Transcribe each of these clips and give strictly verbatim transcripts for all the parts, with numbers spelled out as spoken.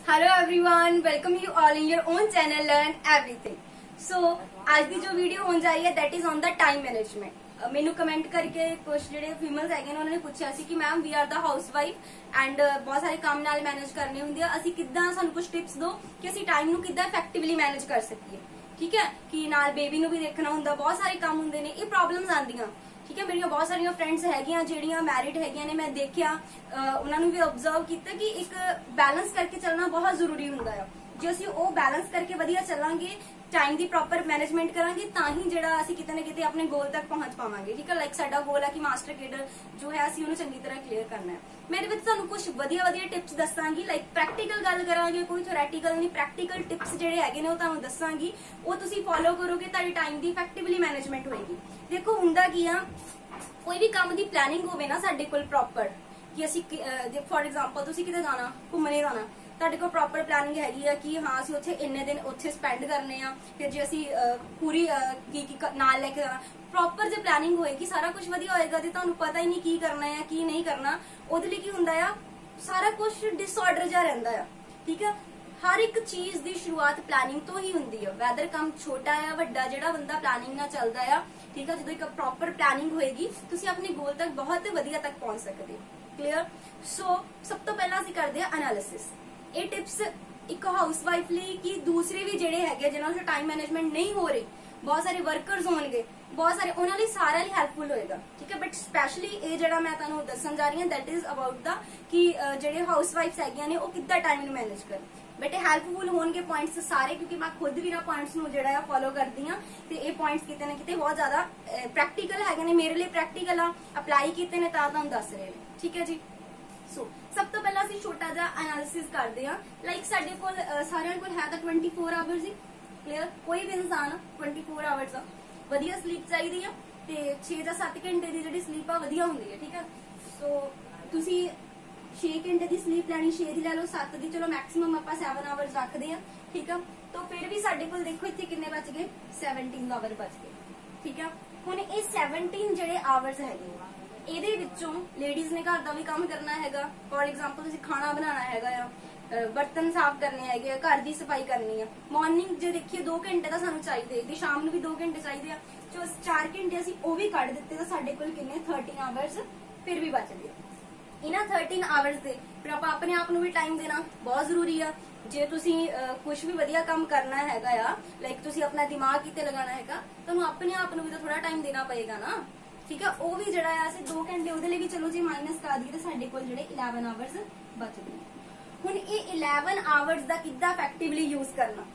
Hello everyone, welcome you all in your own channel learn everything. So आज की जो video होने जा रही है that is on the time management. मैनू कमेंट करके कुछ जो फीमेल्स है उन्होंने पूछा सी कि ma'am we are the housewife and बहुत सारे काम नाल मैनेज करने होंगे, असी किद्दां सानू कुछ टिप्स दो कि असी टाइम नू किद्दां इफेक्टिवली मैनेज कर सकीए। ठीक है कि नाल बेबी नू भी देखना होंदा, बहुत सारे काम होंदे ने, ये प्रॉब्लम्स आंदियां। ठीक है, मेरी बहुत सारिया फ्रेंड्स हैगियां जेहड़ियां मैरिड हैगियां ने, मैं देखिया उन्होंने भी ऑब्जर्व किया कि एक बैलेंस करके चलना बहुत जरूरी होंदा है। जे असीं वो बैलेंस करके वधिया चलांगे, टाइम की प्रॉपर मैनेजमेंट करांगे, तां ही जिहड़ा असीं किते ना किते अपने गोल तक पहुंच पावांगे। ठीक है, लाइक साडा गोल है कि मास्टर केडर जो है असीं उहनूं चंगी तरह क्लीयर करना है। मैं इहदे विच तुहानूं कुछ वधिया वधिया टिप्स दस्सांगी, लाइक प्रैक्टिकल गल करांगे, कोई थ्योरैटिकल नहीं, प्रैक्टिकल टिप्स जिहड़े हैगे ने वो तुहानूं दस्सांगी, वो तुसीं फॉलो करोगे ताडी टाइम की इफेक्टिवली मैनेजमेंट होएगी। देखो हुंदा की आ, कोई भी काम की प्लैनिंग होवे ना साडे कोल प्रॉपर, कि असीं फॉर एग्जांपल तुसीं किते जाना, घुम्मणे जाना, तुहाडे कोल प्रॉपर प्लैनिंग हैगी है कि हाँ असीं उत्थे इन्ने दिन उत्थे स्पेंड करने आ, फिर जे असीं पूरी की की नाल लेके जाना, प्रॉपर जे प्लैनिंग होएगी सारा कुछ वधिया होएगा। ते तुहानूं पता ही नहीं की करना है की नहीं करना, ओहदे लई की हुंदा आ सारा कुछ डिसऑर्डर जिहा रहिंदा आ। ठीक है, हर एक चीज की शुरुआत प्लैनिंग तो ही होंदी है, वैदर काम छोटा है वड्डा, जिहड़ा बंदा प्लैनिंग नाल चलदा आ। ठीक है, जो एक प्रॉपर प्लैनिंग होएगी तुसीं अपने गोल तक बहुत वधिया तक पहुंच सकते हो। क्लीयर। सो सब तो पहला असीं करदे आ एनालिसिस। ये टिप्स एक हाउस वाइफ लई कि दूसरे भी जिहड़े हैगे जिन्हां नूं टाइम मैनेजमेंट नहीं हो रही, बहुत सारे वर्कर्स होणगे, बहुत सारे उन्हां लई सारा लई हेल्पफुल होएगा। ठीक है, बट स्पैशली ये जिहड़ा मैं तुहानूं दस्सण जा रही हां दैट इज अबाउट द कि जिहड़े हाउस वाइफ्स हैगियां ने वो किद्दां टाइम नूं मैनेज करन। बट ये हेल्पफुल होणगे पॉइंट्स सारे, क्योंकि मैं खुद भी पॉइंट्स नूं जिहड़ा फॉलो करदी हां ते ये पॉइंट्स किते ना किते बहुत ज्यादा प्रैक्टिकल हैगे ने, मेरे लिए प्रैक्टिकल आ, अप्लाई कीते ने तां तुहानूं दस रहे ने। ठीक है जी। सो so, सब तो पहला असीं छोटा जिहा एनालिसिस करदे हां। लाइक साडे कोल सारिਆਂ कोल है तां ट्वेंटी फोर आवर्स ही। क्लीयर। कोई भी इंसान ट्वेंटी फोर आवर्स आ, वधिया स्लीप चाहिदी आ ते छे ਜਾਂ सत्त घंटे ਦੀ ਜਿਹੜੀ स्लीप आ वधिया ਹੁੰਦੀ है। ठीक है, सो ਤੁਸੀਂ छे घंटे की स्लीप लैनी, छे की लै लो, सत्त की चलो मैक्सीमम आप सैवन आवर्स रखते हैं। ठीक है, तो फिर भी साडे कोल देखो इत्थे किन्ने बच गए, सैवनटीन आवर बच गए। ठीक है, हुण ये सैवनटीन जिहड़े आवर्स हैगे ਇਹਦੇ ਵਿੱਚੋਂ ਲੇਡੀਜ਼ ਨੇ ਘਰ ਦਾ ਵੀ ਕੰਮ ਕਰਨਾ ਹੈਗਾ। ਫॉर एग्जांपल ਤੁਸੀਂ ਖਾਣਾ ਬਣਾਉਣਾ ਹੈਗਾ ਆ, ਬਰਤਨ ਸਾਫ਼ ਕਰਨੇ ਹੈਗੇ ਆ, ਘਰ ਦੀ ਸਫਾਈ ਕਰਨੀ ਆ। ਮਾਰਨਿੰਗ ਜੇ ਦੇਖੀਏ ਦੋ ਘੰਟੇ ਤਾਂ ਸਾਨੂੰ ਚਾਹੀਦੇ, ਤੇ ਸ਼ਾਮ ਨੂੰ ਵੀ ਦੋ ਘੰਟੇ ਚਾਹੀਦੇ ਆ। ਜੋ ਚਾਰ ਘੰਟੇ ਅਸੀਂ ਉਹ ਵੀ ਕੱਢ ਦਿੱਤੇ ਤਾਂ ਸਾਡੇ ਕੋਲ ਕਿੰਨੇ थर्टीन ਆਵਰਸ ਫਿਰ ਵੀ ਬਚਦੇ ਆ। ਇਹਨਾਂ थर्टीन ਆਵਰਸ ਦੇ ਫਿਰ ਆਪਾਂ ਆਪਣੇ ਆਪ ਨੂੰ ਵੀ ਟਾਈਮ ਦੇਣਾ ਬਹੁਤ ਜ਼ਰੂਰੀ ਆ। ਜੇ ਤੁਸੀਂ ਕੁਝ ਵੀ ਵਧੀਆ ਕੰਮ ਕਰਨਾ ਹੈਗਾ ਆ, ਲਾਈਕ ਤੁਸੀਂ ਆਪਣਾ ਦਿਮਾਗ ਕਿਤੇ ਲਗਾਉਣਾ ਹੈਗਾ, ਤੁਹਾਨੂੰ ਆਪਣੇ ਆਪ ਨੂੰ ਵੀ ਤਾਂ ਥੋੜਾ ਟਾਈਮ ਦੇਣਾ ਪਏਗਾ ਨਾ। ठीक है, वो भी जड़ा है दो घंटे ਉਹਦੇ ਲਈ ਵੀ ਚਲੋ ਜੇ ਮਾਈਨਸ ਕਰ ਦਈਏ ਤਾਂ ਸਾਡੇ ਕੋਲ ਜਿਹੜੇ इलेवन ਆਵਰਸ ਬਚਦੇ ਨੇ। ਹੁਣ ਇਹ इलेवन ਆਵਰਸ ਦਾ ਕਿੱਦਾਂ ਇਫੈਕਟਿਵਲੀ ਯੂਜ਼ ਕਰਨਾ,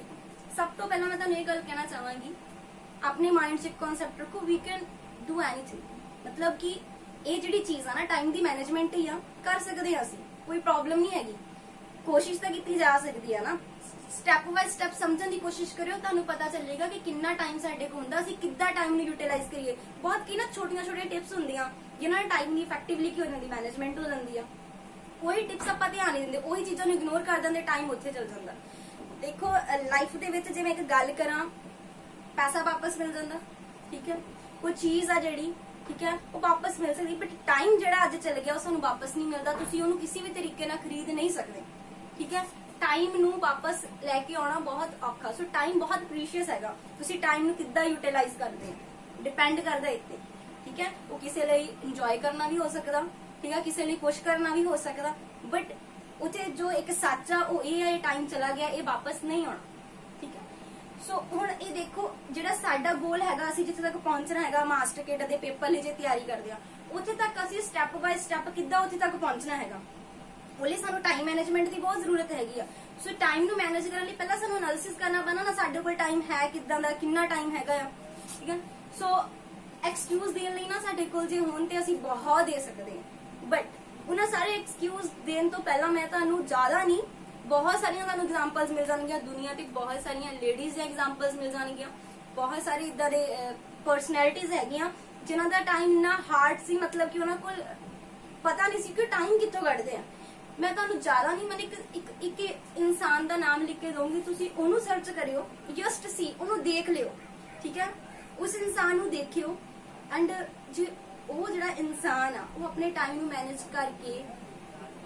ਸਭ ਤੋਂ ਪਹਿਲਾਂ ਮੈਂ ਤੁਹਾਨੂੰ ਇਹ ਗੱਲ ਕਹਿਣਾ ਚਾਹਾਂਗੀ, ਆਪਣੇ ਮਾਈਂਡ 'ਚ ਇੱਕ ਕਨਸੈਪਟ ਰੱਖੋ, ਵੀ ਕੈਨ ਡੂ ਐਨੀਥਿੰਗ। मतलब कि ਇਹ ਜਿਹੜੀ ਚੀਜ਼ ਆ ਨਾ ਟਾਈਮ ਦੀ ਮੈਨੇਜਮੈਂਟ ਹੀ ਆ, ਕਰ ਸਕਦੇ ਆ ਅਸੀਂ, ਕੋਈ ਪ੍ਰੋਬਲਮ ਨਹੀਂ ਹੈਗੀ, ਕੋਸ਼ਿਸ਼ ਤਾਂ ਕੀਤੀ ਜਾ ਸਕਦੀ ਆ ਨਾ। स्टैप बाय स्टैप समझने की कोशिश करो, तुहानूं पता चलेगा कि कितना टाइम साडे कोल हुंदा, असीं किद्दां टाइम नूं यूटिलाइज करिए। बहुत की ना छोटियां छोटियां टिप्स हुंदियां जिन्हां नाल टाइम दी इफेक्टिवली की हो जांदी, मैनेजमेंट हो जांदी आ। कोई टिप्स आपां ध्यान नहीं दिंदे, ओही चीज़ां नूं इग्नोर कर दिंदे, टाइम उत्थे चल जांदा। देखो लाइफ दे विच जे मैं एक गल करां, पैसा वापस मिल जांदा। ठीक है, कोई चीज़ आ जिहड़ी ठीक है वो वापस मिल सकदी, बट टाइम जिहड़ा अज चल गया वो सानूं वापस नहीं मिलदा, तुसीं ओहनूं किसी भी तरीके नाल खरीद नहीं सकदे। ठीक है, टाइम नूं वापस लैके आना बहुत औखा। सो टाइम बहुत प्रीशियस हैगा, तुसीं टाइम नूं किद्दां यूटिलाइज करदे हो डिपेंड करदा इत्ते। ठीक है, वो किसी लई इंजॉय करना भी हो सकदा, ठीक है, किसी लई खुश करना भी हो सकदा, बट उत्थे जो एक सच आ वो ये है टाइम चला गया, ये वापस नहीं आना। ठीक है, सो हुण ये देखो जिहड़ा साडा गोल हैगा, असीं जिथे तक पहुंचना हैगा, मास्टर केडर दे पेपर लई जे तैयारी करदे आ, उत्थे तक असीं स्टैप बाय स्टैप किद्दां उत्थे तक पहुंचना हैगा, ਉਹਲੇ ਸਾਨੂੰ टाइम मैनेजमेंट की बहुत जरूरत हैगी आ। सो टाइम नूं मैनेज करने लई पहला सानूं एनालिसिस करना पैना ना, साडे कोल टाइम है किद्दां दा, किन्ना टाइम हैगा आ। ठीक है, सो एक्सक्यूज देण लई ना साडे कोल जे होण ते असीं बहुत दे सकदे हां, बट उन्हां सारे एक्सक्यूज देण तो पहला मैं तुहानूं ज्यादा नहीं, बहुत सारियां तुहानूं एग्जांपल्स मिल जाणगीਆਂ दुनिया ते, बहुत सारियां लेडीज ਦੀਆਂ एग्जांपल्स मिल जाणगीਆਂ, बहुत सारे इदां दे पर्सनैलिटीज हैगियां जिन्हां दा टाइम ना हार्ड सी, मतलब कि उन्हां कोल पता नहीं सी कि टाइम कित्थों कढदे आ। मैं तुहानूं ज्यादा नहीं, मैं एक एक एक इंसान का नाम लिख के दूंगी, तुसीं ओनू सर्च करियो, जस्ट सी ओनू देख लियो। ठीक है, उस इंसान नूं देखियो एंड जे वो जिहड़ा इंसान आ वो अपने टाइम नूं मैनेज करके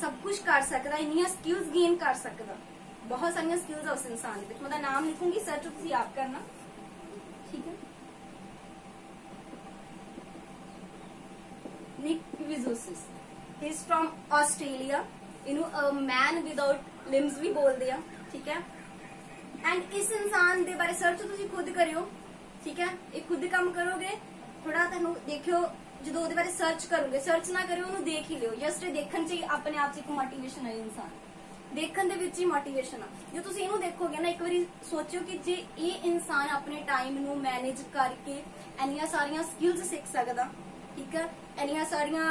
सब कुछ कर सकता, इन्नियां स्किल्स गेन कर सकता, बहुत सारिया स्किल्स है उस इंसान में। मैं नाम लिखूंगी, सर्च तुम आप करना, ठीक है। Nick Vujicic, he is from Australia, इनू मैन विदाउट लिम्स भी बोलते हैं, ठीक है। एंड इस इंसान के बारे सर्च तुम खुद करियो, ठीक है। ये खुद काम करोगे, थोड़ा तुम देखियो, जो ਉਹਦੇ बारे सर्च करोगे, सर्च ना करो ਉਹਨੂੰ देख ही लियो, जस्ट देखने से अपने आप से एक मोटिवेशन है, इंसान देखने ਦੇ ਵਿੱਚ ਹੀ मोटिवेशन आ। जो ਤੁਸੀਂ ਇਹਨੂੰ ਦੇਖੋਗੇ ਨਾ, ਇੱਕ ਵਾਰੀ ਸੋਚਿਓ ਕਿ ਜੇ ਇਹ ਇਨਸਾਨ ਆਪਣੇ ਟਾਈਮ ਨੂੰ ਮੈਨੇਜ ਕਰਕੇ ਇੰਨੀਆਂ ਸਾਰੀਆਂ ਸਕਿੱਲਸ ਸਿੱਖ ਸਕਦਾ, ਠੀਕ ਹੈ, ਇੰਨੀਆਂ ਸਾਰੀਆਂ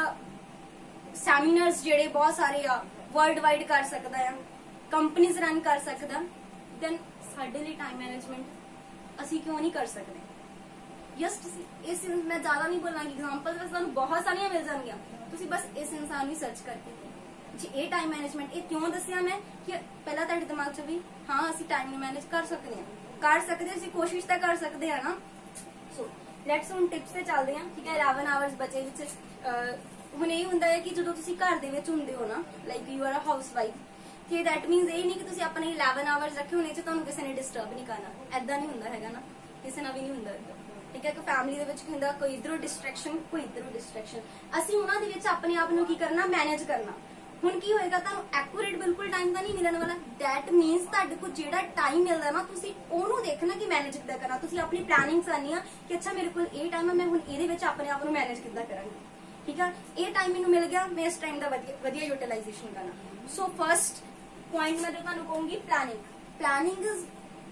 ਸੈਮੀਨਾਰਸ ਜਿਹੜੇ ਬਹੁਤ ਸਾਰੇ ਆ ਵਰਲਡ ਵਾਈਡ ਕਰ ਸਕਦਾ ਆ, ਕੰਪਨੀਜ਼ ਰਨ ਕਰ ਸਕਦਾ, ਦੈਨ ਸਾਡੇ ਲਈ ਟਾਈਮ ਮੈਨੇਜਮੈਂਟ ਅਸੀਂ ਕਿਉਂ नहीं कर सकते। जस्ट इस मैं ज्यादा नहीं बोलांगी, एग्जांपल बस तुहानू बहुत सारियां मिल जाएंगियां, तुसी बस इस इंसान ਨੂੰ सर्च करके जी ये टाइम मैनेजमेंट ये क्यों दसिया मैं कि पहला तुहाडे दिमाग च भी हाँ असीं टाइम मैनेज कर सकते हैं, कर सकते असीं कोशिश तो कर सकते हैं ना। सो लैट्स हुण टिप्स ते चलदे हां, ठीक है। इलेवन आवर्स बचे विच हुण ये हुंदा है कि जदों तुसीं घर दे विच हुंदे हो ना, like you are a housewife, कि दैट मीनस ये नहीं कि तुसीं अपने इलेवन आवर्स रखे होने च तुहानू किसी ने डिस्टर्ब नहीं करना, ऐदा नहीं हुंदा हैगा ना, किसी नाल भी नहीं हुंदा, ठीक है। कि फैमिली दे विच हुंदा कोई इधरों डिस्ट्रैक्शन, कोई इधरों डिस्ट्रैक्शन, असीं उहनां दे विच अपने आप नूं की करना, मैनेज करना। हुण की होएगा, तुहानूं एक्यूरेट बिल्कुल टाइम तां नहीं मिलण वाला, दैट मीनस तुहाडे कोल जिहड़ा टाइम मिलदा ना, तुसीं ओहनूं देखना कि मैनेज किद्दां करना। तुसीं अपनी प्लानिंग करनी आ कि अच्छा मेरे कोल ये टाइम है, मैं हुण इहदे विच अपने आप नूं मैनेज किद्दां करांगी, ठीक है। ये टाइम मैनूं मिल गया, मैं इस टाइम दा वधिया यूटिलाइजेशन करना। सो फर्स्ट पॉइंट मैं जो तुहानूं कहूंगी, planning. Planning is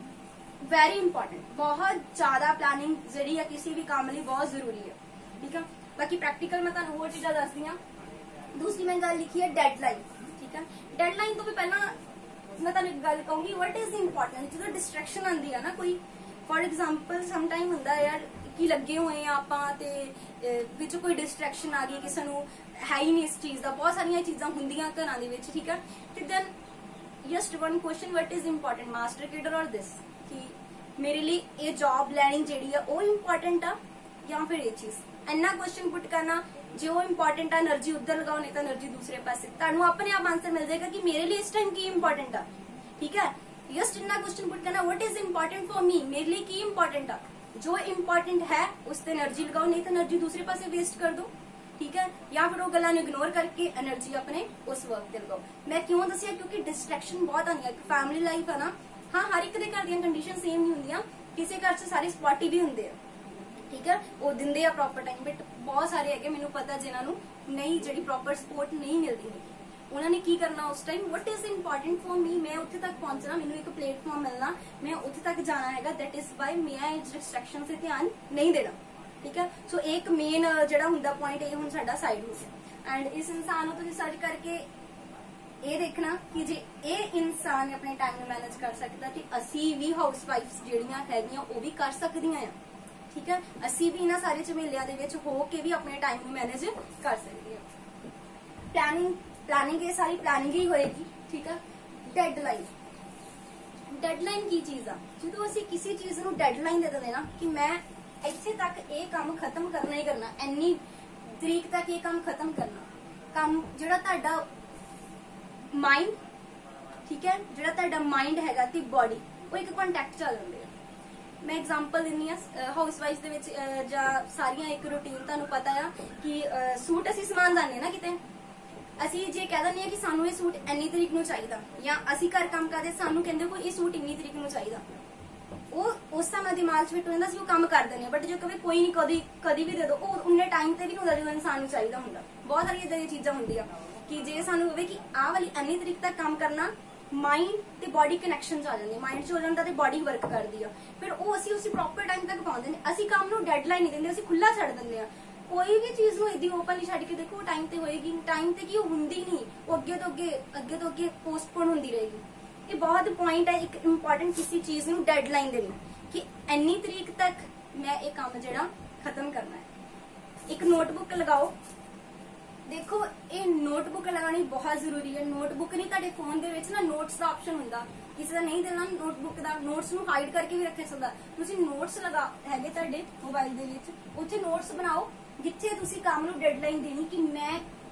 very important, बहुत ज्यादा प्लानिंग जी है किसी भी काम लिए बहुत जरूरी है, ठीक है। बाकी प्रैक्टिकल मैं तुहानूं होर चीज़ां दसदी हां। दूसरी मैं गल लिखी है डेडलाइन, ठीक है। डेडलाइन तो भी पहला मैं तुहानूं एक गल कहूंगी, वट इज इंपॉर्टेंट। जो डिस्ट्रैक्शन आती है ना कोई, फॉर एग्जाम्पल सम टाइम हुंदा यार कि लगे हुए हैं आपां ते विच कोई डिस्ट्रैक्शन आ गई, किसी नूं है ही नहीं इस चीज़ का, बहुत सारियां चीज़ां हुंदियां घरां दे विच, ठीक है। ते then just one question, what is important, मास्टर किडर और दिस, कि मेरे लिए ये जॉब लैनी जी है वो इंपॉर्टेंट आ या फिर ये चीज, इन्ना क्वेश्चन पुट करना। जो वो इंपॉर्टेंट आ, एनर्जी उधर लगाओ, नहीं तो एनर्जी दूसरे पास, तुहानूं अपने आप आंसर मिल जाएगा कि मेरे लिए इस टाइम की इंपॉर्टेंट आ, ठीक है। जस्ट इन्ना क्वेश्चन पुट करना, what is important for me, मेरे लिए की इंपॉर्टेंट आ, जो इंपॉर्टेंट है उस पर एनर्जी लगाओ, नहीं तो एनर्जी दूसरे पास वेस्ट कर दो, ठीक है। या फिर वो गल्लां नूं इग्नोर करके एनर्जी अपने उस वर्क ते लगाओ। मैं क्यों दसिया, क्योंकि डिस्ट्रैक्शन बहुत आंदी है, फैमिली लाइफ है ना, हाँ हर एक दे घर दी कंडीशन सेम नहीं होंदियां, किसी घर च सारे सपोर्टिव भी होंदे आ, ठीक है, वो दिंदे आ प्रॉपर टाइम, बट बहुत सारे है मैनूं पता जिन्हां नूं नहीं जिहड़ी प्रॉपर सपोर्ट नहीं मिलती है, उन्होंने की करना उस time, what is important for me, मैं उत्थे तक पहुंचना, मैनूं एक प्लेटफॉर्म मिलना, मैं उत्थे तक जाना हैगा, दैट इज वाई मैं डिस्ट्रैक्शन से ध्यान नहीं देना, ठीक है। सो एक मेन जिहड़ा हुंदा पॉइंट ये हुण साडा साइड हो गया। एंड इस इंसान नूं तुसीं सर्च करके ये देखना कि जे ये इंसान अपने टाइम में मैनेज कर सकता, कि असी भी हाउस वाइफ्स जिहड़ियां हैगियां वो भी कर सकदियां हैं, ठीक है। असी भी इन्हां सारे झमेलियां दे विच हो के भी अपने टाइम में मैनेज कर सकते हैं। प्लानिंग प्लानिंग ये सारी प्लानिंग ही होएगी, ठीक है। डेडलाइन, डेडलाइन की चीज आ, जो असी किसी चीज नूं डेडलाइन दे दिंदे ना कि मैं इत्थे तक ये काम खत्म करना ही करना, इन्नी तरीक तक ये काम खत्म करना, काम जिहड़ा तुहाडा माइंड, ठीक है, जिहड़ा तुहाडा माइंड हैगा ते बॉडी वो एक कॉन्टैक्ट चल जांदे आ। मैं एग्जांपल दिंदी हां, हाउस वाइफ दे विच जां सारियां एक रूटीन तुहानूं पता है कि सूट असीं समान दाने ना किते, असीं जे कह दिंदे हां कि सानूं ये सूट इन्नी तरीक नूं चाहीदा, या असीं घर काम करदे सानूं कहंदे कोई ये सूट इन्नी तरीक नूं चाहीदा, वो उस समय दिमाग च फिट हो जांदा, असीं वो काम कर दिंदे हां। बट जो कभी कोई नहीं कदी कदी भी दे दो, वो उन्ने टाइम ते भी नहीं हुंदा जो इंसान नूं चाहीदा हुंदा। बहुत सारी इदां दी चीज़ां हुंदियां कि जे सानूं होवे कि आह वाली इन्नी तरीक तक काम करना, माइंड ते बॉडी कनैक्शन आ जांदे, माइंड च हो जांदा ते बॉडी वर्क करदी आ, फिर वो असीं उसी प्रॉपर टाइम तक पाउंदे ने। असीं काम नूं डेडलाइन नहीं दिंदे, असीं खुला छड्ड दिंदे आ। कोई भी चीज़ नूं इदी ओपनली छड्ड के देखो टाइम ते होएगी, टाइम ते की हुंदी नहीं, वो अगे तो अगे अगे तो अगे पोस्टपोन हुंदी रहेगी। ये बहुत पॉइंट है एक इंपॉर्टेंट किसी चीज़ नूं डेडलाइन देनी कि इन्नी तरीक तक मैं ये काम जिहड़ा खत्म करना है। एक नोटबुक लगाओ, देखो ये नोटबुक लगानी बहुत जरूरी है। नोटबुक नहीं, तुहाडे फोन दे विच ना नोट्स का ऑप्शन हुंदा, किसी का नहीं देना नोटबुक का, नोट्स नूं हाइड करके भी रख सकदा। तुसीं नोट्स लगा हैगे तुहाडे मोबाइल दे विच, उत्थे नोट्स बनाओ जिथे तुसीं काम नूं डेडलाइन देनी कि मैं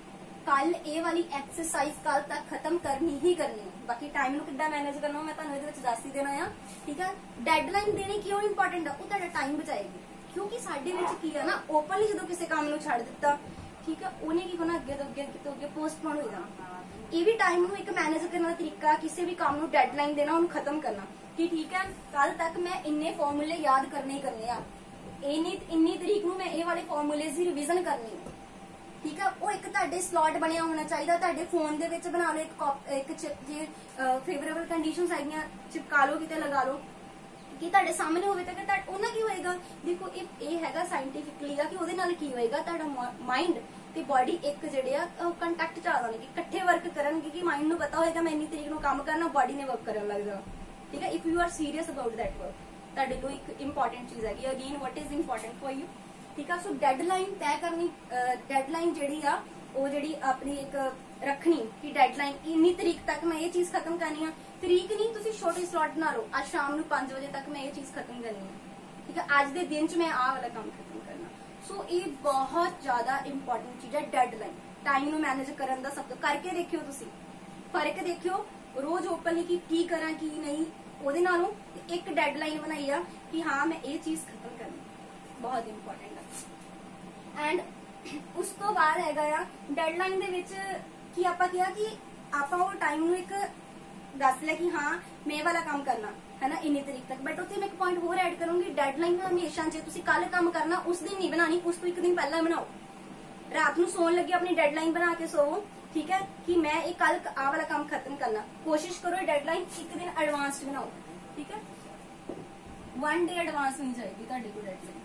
कल ये वाली एक्सरसाइज कल तक खत्म करनी ही करनी है। बाकी टाइम नूं किद्दां मैनेज करना मैं तुहानूं इहदे विच दस ही देना है। ठीक है, डेडलाइन देनी क्यों इंपॉर्टेंट है? वो तुहाडा टाइम बचाएगी, क्योंकि साडे विच की है ना, ओपनली जदों किसी काम नूं छड्ड दित्ता, ठीक है, उहने की होना अगे तो अगे अगे तो अगे पोस्टपोन हो जाना। ये भी टाइम नूं एक मैनेज करने का तरीका, किसी भी काम नूं डेडलाइन देना, उहनूं खत्म करना कि ठीक है कल तक मैं इन्ने फॉर्मूले याद करने ही करने आ, इन्नी इन्नी तरीक नूं मैं ये वाले फॉर्मूले की रिविजन करनी है। ठीक है, वो एक तुहाडे स्लॉट बनिया होना चाहिए, तुहाडे फोन दे विच बना लो एक एक जे फेवरेबल कंडीशनस आईयां चिपका लो, किते लगा लो कि तुहाडे सामने होवे तां उहनां की होएगा। देखो ये हैगा साइंटिफिकली आ कि उहदे नाल की होएगा, तुहाडा माइंड ते बॉडी एक जिहड़े आ कंटैक्ट च आ जाणगे, इकट्ठे वर्क करनगे कि माइंड नूं पता होएगा मैं इन्नी तरीक नूं काम करना, बॉडी ने वर्क करन लग जाना। ठीक है, if you are serious about that work, तुहाडे कोई एक इंपॉर्टेंट चीज हैगी। Again what is important for you? ठीक है, सो डेडलाइन तय करनी, डेडलाइन जिहड़ी आ वो जिहड़ी अपनी एक रखनी कि डेडलाइन इन्नी तरीक तक मैं ये चीज खत्म करनी है। तरीक नहीं, तुसीं छोटे स्लॉट बना लो, आज शाम नूं पांच बजे तक मैं ये चीज खत्म करनी है। ठीक है, आज दे दिन च मैं आ वाला काम खत्म करना। सो ये बहुत ज्यादा इंपॉर्टेंट चीज है डेडलाइन, टाइम नूं मैनेज करन दा। सब तो करके देखियो, तुसीं फर्क देखियो रोज ओपनली कि की करा की नहीं, ਉਹਦੇ ਨਾਲੋਂ एक डेडलाइन बनाई आ कि हाँ मैं ये चीज खत्म करनी, बहुत इंपॉर्टेंट है। एंड उस तो बाद हैगा आ डेडलाइन दे विच कि आपां किहा कि आपां वो टाइम नूं एक दस लिया कि हाँ मैं वाला काम करना है ना इन्नी तरीक तक, बट उत्थे मैं एक पॉइंट होर ऐड करूंगी, डेडलाइन हमेशा जे तुसीं कल काम करना उस दिन नहीं बनानी, उस तो एक दिन पहला बनाओ। रात नूं सोण लगे अपनी डेडलाइन बना के सोवो। ठीक है, कि मैं ये कल आ वाला काम खत्म करना, कोशिश करो डेडलाइन एक दिन एडवांस बनाओ। ठीक है, वन डे एडवांस नहीं चाहिए तुहाडी कोई डेडलाइन।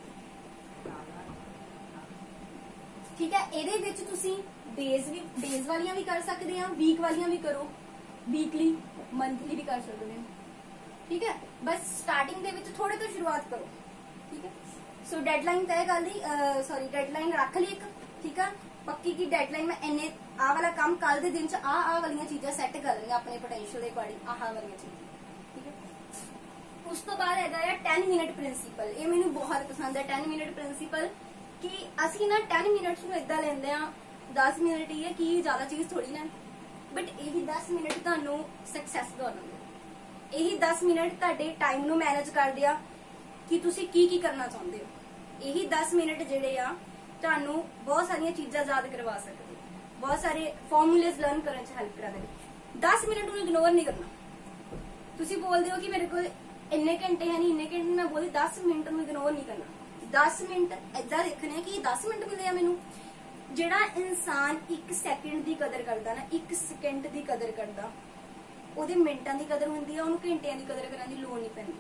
ठीक है, ਇਹਦੇ ਵਿੱਚ ਤੁਸੀਂ डेज भी डेज वालियां भी कर सकते हैं, वीक वालियां भी करो, वीकली मंथली भी कर सकते हैं। ठीक है, बस स्टार्टिंग ਦੇ ਵਿੱਚ थोड़े तो शुरुआत करो। ठीक है, सो डेडलाइन तय कर ली, सॉरी डेडलाइन रख ली एक। ठीक है, पक्की की डेडलाइन में इन्ने आ वाला काम कल के दिन च आ आ वाली चीजें सैट कर लेंगे अपने पोटेंशियल के अकॉर्डिंग, आह वाली चीजें। ठीक है, उस तो बाद हैगा टेन मिनट प्रिंसीपल, ये मैंने बहुत पसंद है टेन मिनट प्रिंसीपल, कि असी ना टेन मिनट्स नूं इदां लैंदे आ दस मिनट ही है कि ज्यादा चीज थोड़ी ना, बट यही दस मिनट तुहानूं सक्सैस दौड़ाउणगे, यही दस मिनट तुहाडे टाइम नूं मैनेज करदे आ कि तुसीं की की करना चाहुंदे हो। यही दस मिनट जिहड़े आ तुहानूं बहुत सारियां चीज़ां याद करवा सकदे, बहुत सारे फॉर्मूलेज लर्न करने च हेल्प करा दे। दस मिनट नूं इग्नोर नहीं करना। तुसीं बोलदे हो कि मेरे को इन्ने घंटे है नहीं, इन्ने घंटे मैं बोली दस मिनट नूं इग्नोर नहीं करना। दस मिनट इदां देखने कि दस मिनट मिले मैनूं। जिहड़ा इंसान एक सैकेंड की कदर करदा ना, एक सैकेंड की कदर करदा, ਉਹਦੇ ਮਿੰਟਾਂ ਦੀ ਕਦਰ ਹੁੰਦੀ ਹੈ, ਉਹਨੂੰ ਘੰਟਿਆਂ ਦੀ ਕਦਰ ਕਰਨ ਦੀ ਲੋੜ ਨਹੀਂ ਪੈਂਦੀ।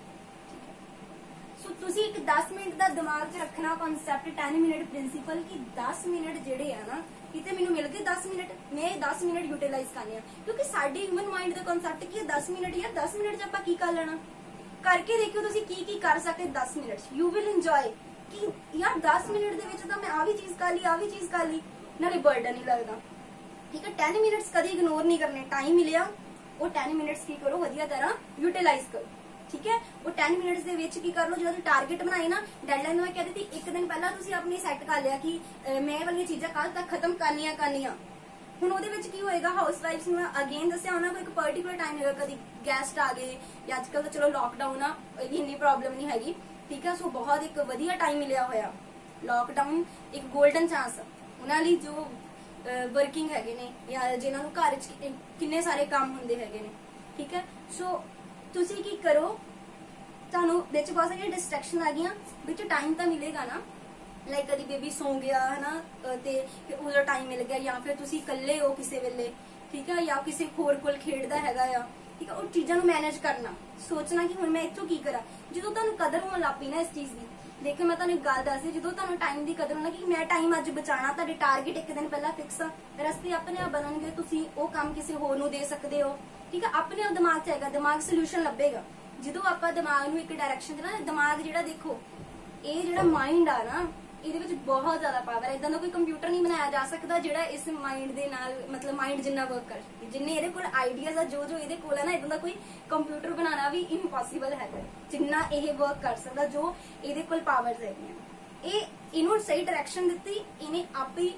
ਸੋ ਤੁਸੀਂ ਇੱਕ दस ਮਿੰਟ ਦਾ ਦਿਮਾਗ 'ਚ ਰੱਖਣਾ ਕਨਸੈਪਟ टेन ਮਿੰਟ ਪ੍ਰਿੰਸੀਪਲ ਕਿ दस ਮਿੰਟ ਜਿਹੜੇ ਆ ਨਾ ਕਿਤੇ ਮੈਨੂੰ ਮਿਲ ਗਏ दस ਮਿੰਟ, ਮੈਂ दस ਮਿੰਟ ਯੂਟਿਲਾਈਜ਼ ਕਰਨੇ ਆ, ਕਿਉਂਕਿ ਸਾਡੇ ਹਿਊਮਨ ਮਾਈਂਡ ਦਾ ਕਨਸੈਪਟ ਕੀ ਹੈ दस ਮਿੰਟ ਯਾਰ दस ਮਿੰਟ 'ਚ ਆਪਾਂ ਕੀ ਕਰ ਲੈਣਾ। ਕਰਕੇ ਦੇਖਿਓ ਤੁਸੀਂ ਕੀ ਕੀ ਕਰ ਸਕਦੇ दस ਮਿੰਟ 'ਚ, ਯੂ ਵਿਲ ਇੰਜੋਏ ਕਿ ਯਾਰ दस ਮਿੰਟ ਦੇ ਵਿੱਚ ਤਾਂ ਮੈਂ ਆ ਵੀ ਚੀਜ਼ ਕਰ ਲਈ, ਆ ਵੀ ਚੀਜ਼ ਕਰ ਲਈ, ਨਾਲੇ ਬਰਡਨ ਨਹੀਂ ਲੱਗਦਾ। ਠੀਕ ਹੈ, टेन ਮਿੰਟਸ कभी इग्नोर नहीं करने। टाइम मिलिया वो टेन मिनट्स की करो वधिया तरह यूटिलाइज करो। ठीक है, वो टेन मिनट्स ਦੇ ਵਿੱਚ ਕੀ ਕਰ ਲਓ, ਜਦੋਂ ਟਾਰਗੇਟ ਬਣਾਈ ਨਾ ਡੈਡਲਾਈਨ ਮੈਂ ਕਹਿੰਦੀ ਸੀ ਇੱਕ ਦਿਨ ਪਹਿਲਾਂ ਤੁਸੀਂ ਆਪਣੀ ਸੈੱਟ ਕਰ ਲਿਆ ਕਿ ਮੈਂ ਇਹ ਵਾਲੀਆਂ ਚੀਜ਼ਾਂ ਕੱਲ ਤੱਕ ਖਤਮ ਕਰਨੀਆਂ ਕਰਨੀਆਂ। ਹੁਣ ਉਹਦੇ ਵਿੱਚ ਕੀ ਹੋਏਗਾ, ਹਾਊਸ ਵਾਈਫਸ ਨੂੰ ਅਗੇਨ ਦੱਸਿਆ ਉਹਨਾਂ ਕੋਲ ਇੱਕ ਪਾਰਟਿਕੂਲਰ ਟਾਈਮ ਹੈਗਾ, ਕਦੀ ਗੈਸਟ ਆ ਗਏ ਜਾਂ ਅੱਜ ਕੱਲ ਤਾਂ ਚਲੋ ਲੌਕਡਾਊਨ ਆ, ਇੰਨੀ ਪ੍ਰੋਬਲਮ ਨਹੀਂ ਹੈਗੀ। ਠੀਕ ਹੈ, ਸੋ ਬਹੁਤ ਇੱਕ ਵਧੀਆ ਟਾਈਮ ਮਿਲਿਆ ਹੋਇਆ। ਲੌਕਡਾਊਨ ਇੱਕ ਗੋਲਡਨ ਚਾਂਸ ਉਹਨਾਂ ਲਈ ਜੋ वर्किंग है या जिन्होंने घर किन्ने सारे काम होंगे है। ठीक है, सो तुसी की करो, तुहानू विच बहुत सारी डिस्ट्रैक्शन आ गई, विच टाइम तो मिलेगा ना, लाइक कभी बेबी सौ गया है ना ते उधर टाइम मिल गया, या फिर तुसी इकल्ले हो किसी वेले। ठीक है, या किसी होर कोल खेडदा हैगा आ। ठीक है, उन चीज़ों को मैनेज करना, सोचना कि हुण मैं इत्थों की करा। जो तुहानू कदर होण लग पई ना इस चीज़ की, देखो मैं तुहानू एक गल दसदी, जो तुहानू टाइम की कदर होना कि मैं टाइम अज बचाना, तुहाडे टारगेट एक दिन पहला फिक्स आ, रस्ते अपने आप बनणगे, तुसीं ओह काम किसी होर नू दे सकदे हो। ठीक है, अपने आप दिमाग च हैगा, दिमाग सोल्यूशन लभेगा जो आपां दिमाग नू एक डायरैक्शन देना। दिमाग जिहड़ा देखो ये जिहड़ा माइंड आ ना, ਇਹਦੇ ਵਿੱਚ बहुत ज्यादा पावर है। इदां दा कोई कंप्यूटर नहीं बनाया जा सकता जिहड़ा इस माइंड दे नाल मतलब माइंड जिन्ना वर्क कर, जिन्ने ਇਹਦੇ ਕੋਲ आइडियाज आ, जो जो ਇਹਦੇ ਕੋਲ है ना, इदां दा कोई कंप्यूटर बनाना भी इम्पॉसिबल है जिन्ना ਇਹ वर्क कर सकदा, जो ਇਹਦੇ ਕੋਲ पावर्स हैगियां। ਇਹ ਇਹਨੂੰ सही डायरैक्शन दित्ती, ਇਹਨੇ आपे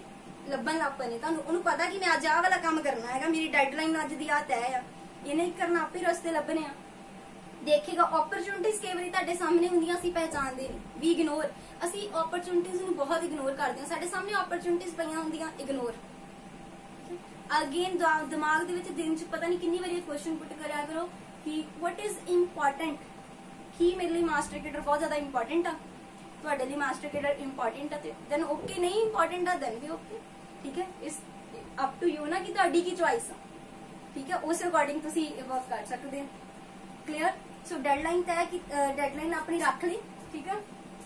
ਲੱਭਣ ਲੱਗ ਪਏ ਨੇ। ਤੁਹਾਨੂੰ ਉਹਨੂੰ ਪਤਾ ਕਿ ਮੈਂ ਅੱਜ ਆਹ ਵਾਲਾ ਕੰਮ ਕਰਨਾ ਹੈਗਾ, ਮੇਰੀ ਡੈਡਲਾਈਨ ਅੱਜ ਦੀ ਆ ਤੈਅ ਆ, ਇਹ ਨਹੀਂ ਕਰਨਾ, ਆਪੇ ਰਸਤੇ ਲੱਭਣੇ ਆ। ਦੇਖੇਗਾ ਓਪਰਚੁਨਿਟੀਜ਼ ਕਈ ਵਾਰੀ ਤੁਹਾਡੇ ਸਾਹਮਣੇ ਹੁੰਦੀਆਂ, ਅਸੀਂ ਪਹਿਚਾਨਦੇ ਨਹੀਂ, ਵੀ ਇਗਨੋਰ। ਅਸੀਂ ਓਪਰਚੁਨਿਟੀਜ਼ ਨੂੰ ਬਹੁਤ ਇਗਨੋਰ ਕਰਦੇ ਹਾਂ। ਸਾਡੇ ਸਾਹਮਣੇ ਓਪਰਚੁਨਿਟੀਜ਼ ਪਈਆਂ ਹੁੰਦੀਆਂ, ਇਗਨੋਰ। ਅਗੇਨ ਦਿਮਾਗ ਦੇ ਵਿੱਚ ਦਿਨ ਚ ਪਤਾ ਨਹੀਂ ਕਿੰਨੀ ਵਾਰੀ ਕੁਐਸਚਨ ਪੁੱਟ ਕਰਿਆ ਕਰੋ ਕਿ ਵਟ ਇਜ਼ ਇੰਪੋਰਟੈਂਟ। ਕੀ ਮੇਰੇ ਲਈ ਮਾਸਟਰ ਕੇਡਰ ਬਹੁਤ ਜ਼ਿਆਦਾ ਇੰਪੋਰਟੈਂਟ ਆ, ਤੁਹਾਡੇ ਲਈ ਮਾਸਟਰ ਕੇਡਰ ਇੰਪੋਰਟੈਂਟ ਆ, ਤੇ ਦੈਨ ਓਕੇ। ਨਹੀਂ ਇੰਪੋਰਟੈਂਟ ਆ ਦੈਨ ਵੀ ਓਕੇ, ਠੀਕ ਹੈ। ਇਸ ਅਪ ਟੂ ਯੂ ਨਾ ਕਿ ਤੁਹਾਡੀ ਕੀ ਚੁਆਇਸ ਆ, ਠੀਕ ਹੈ। ਉਸ ਅਕੋਰਡਿੰਗ ਤੁਸੀਂ ਵਰਕ ਕਰ ਸਕਦੇ ਹੋ। ਕਲੀਅਰ। ਸੋ ਡੈਡਲਾਈਨ ਤੈਅ ਕਿ ਡੈਡਲਾਈਨ ਆਪਣੀ ਰੱਖ ਲਈ, ਠੀਕ ਹੈ।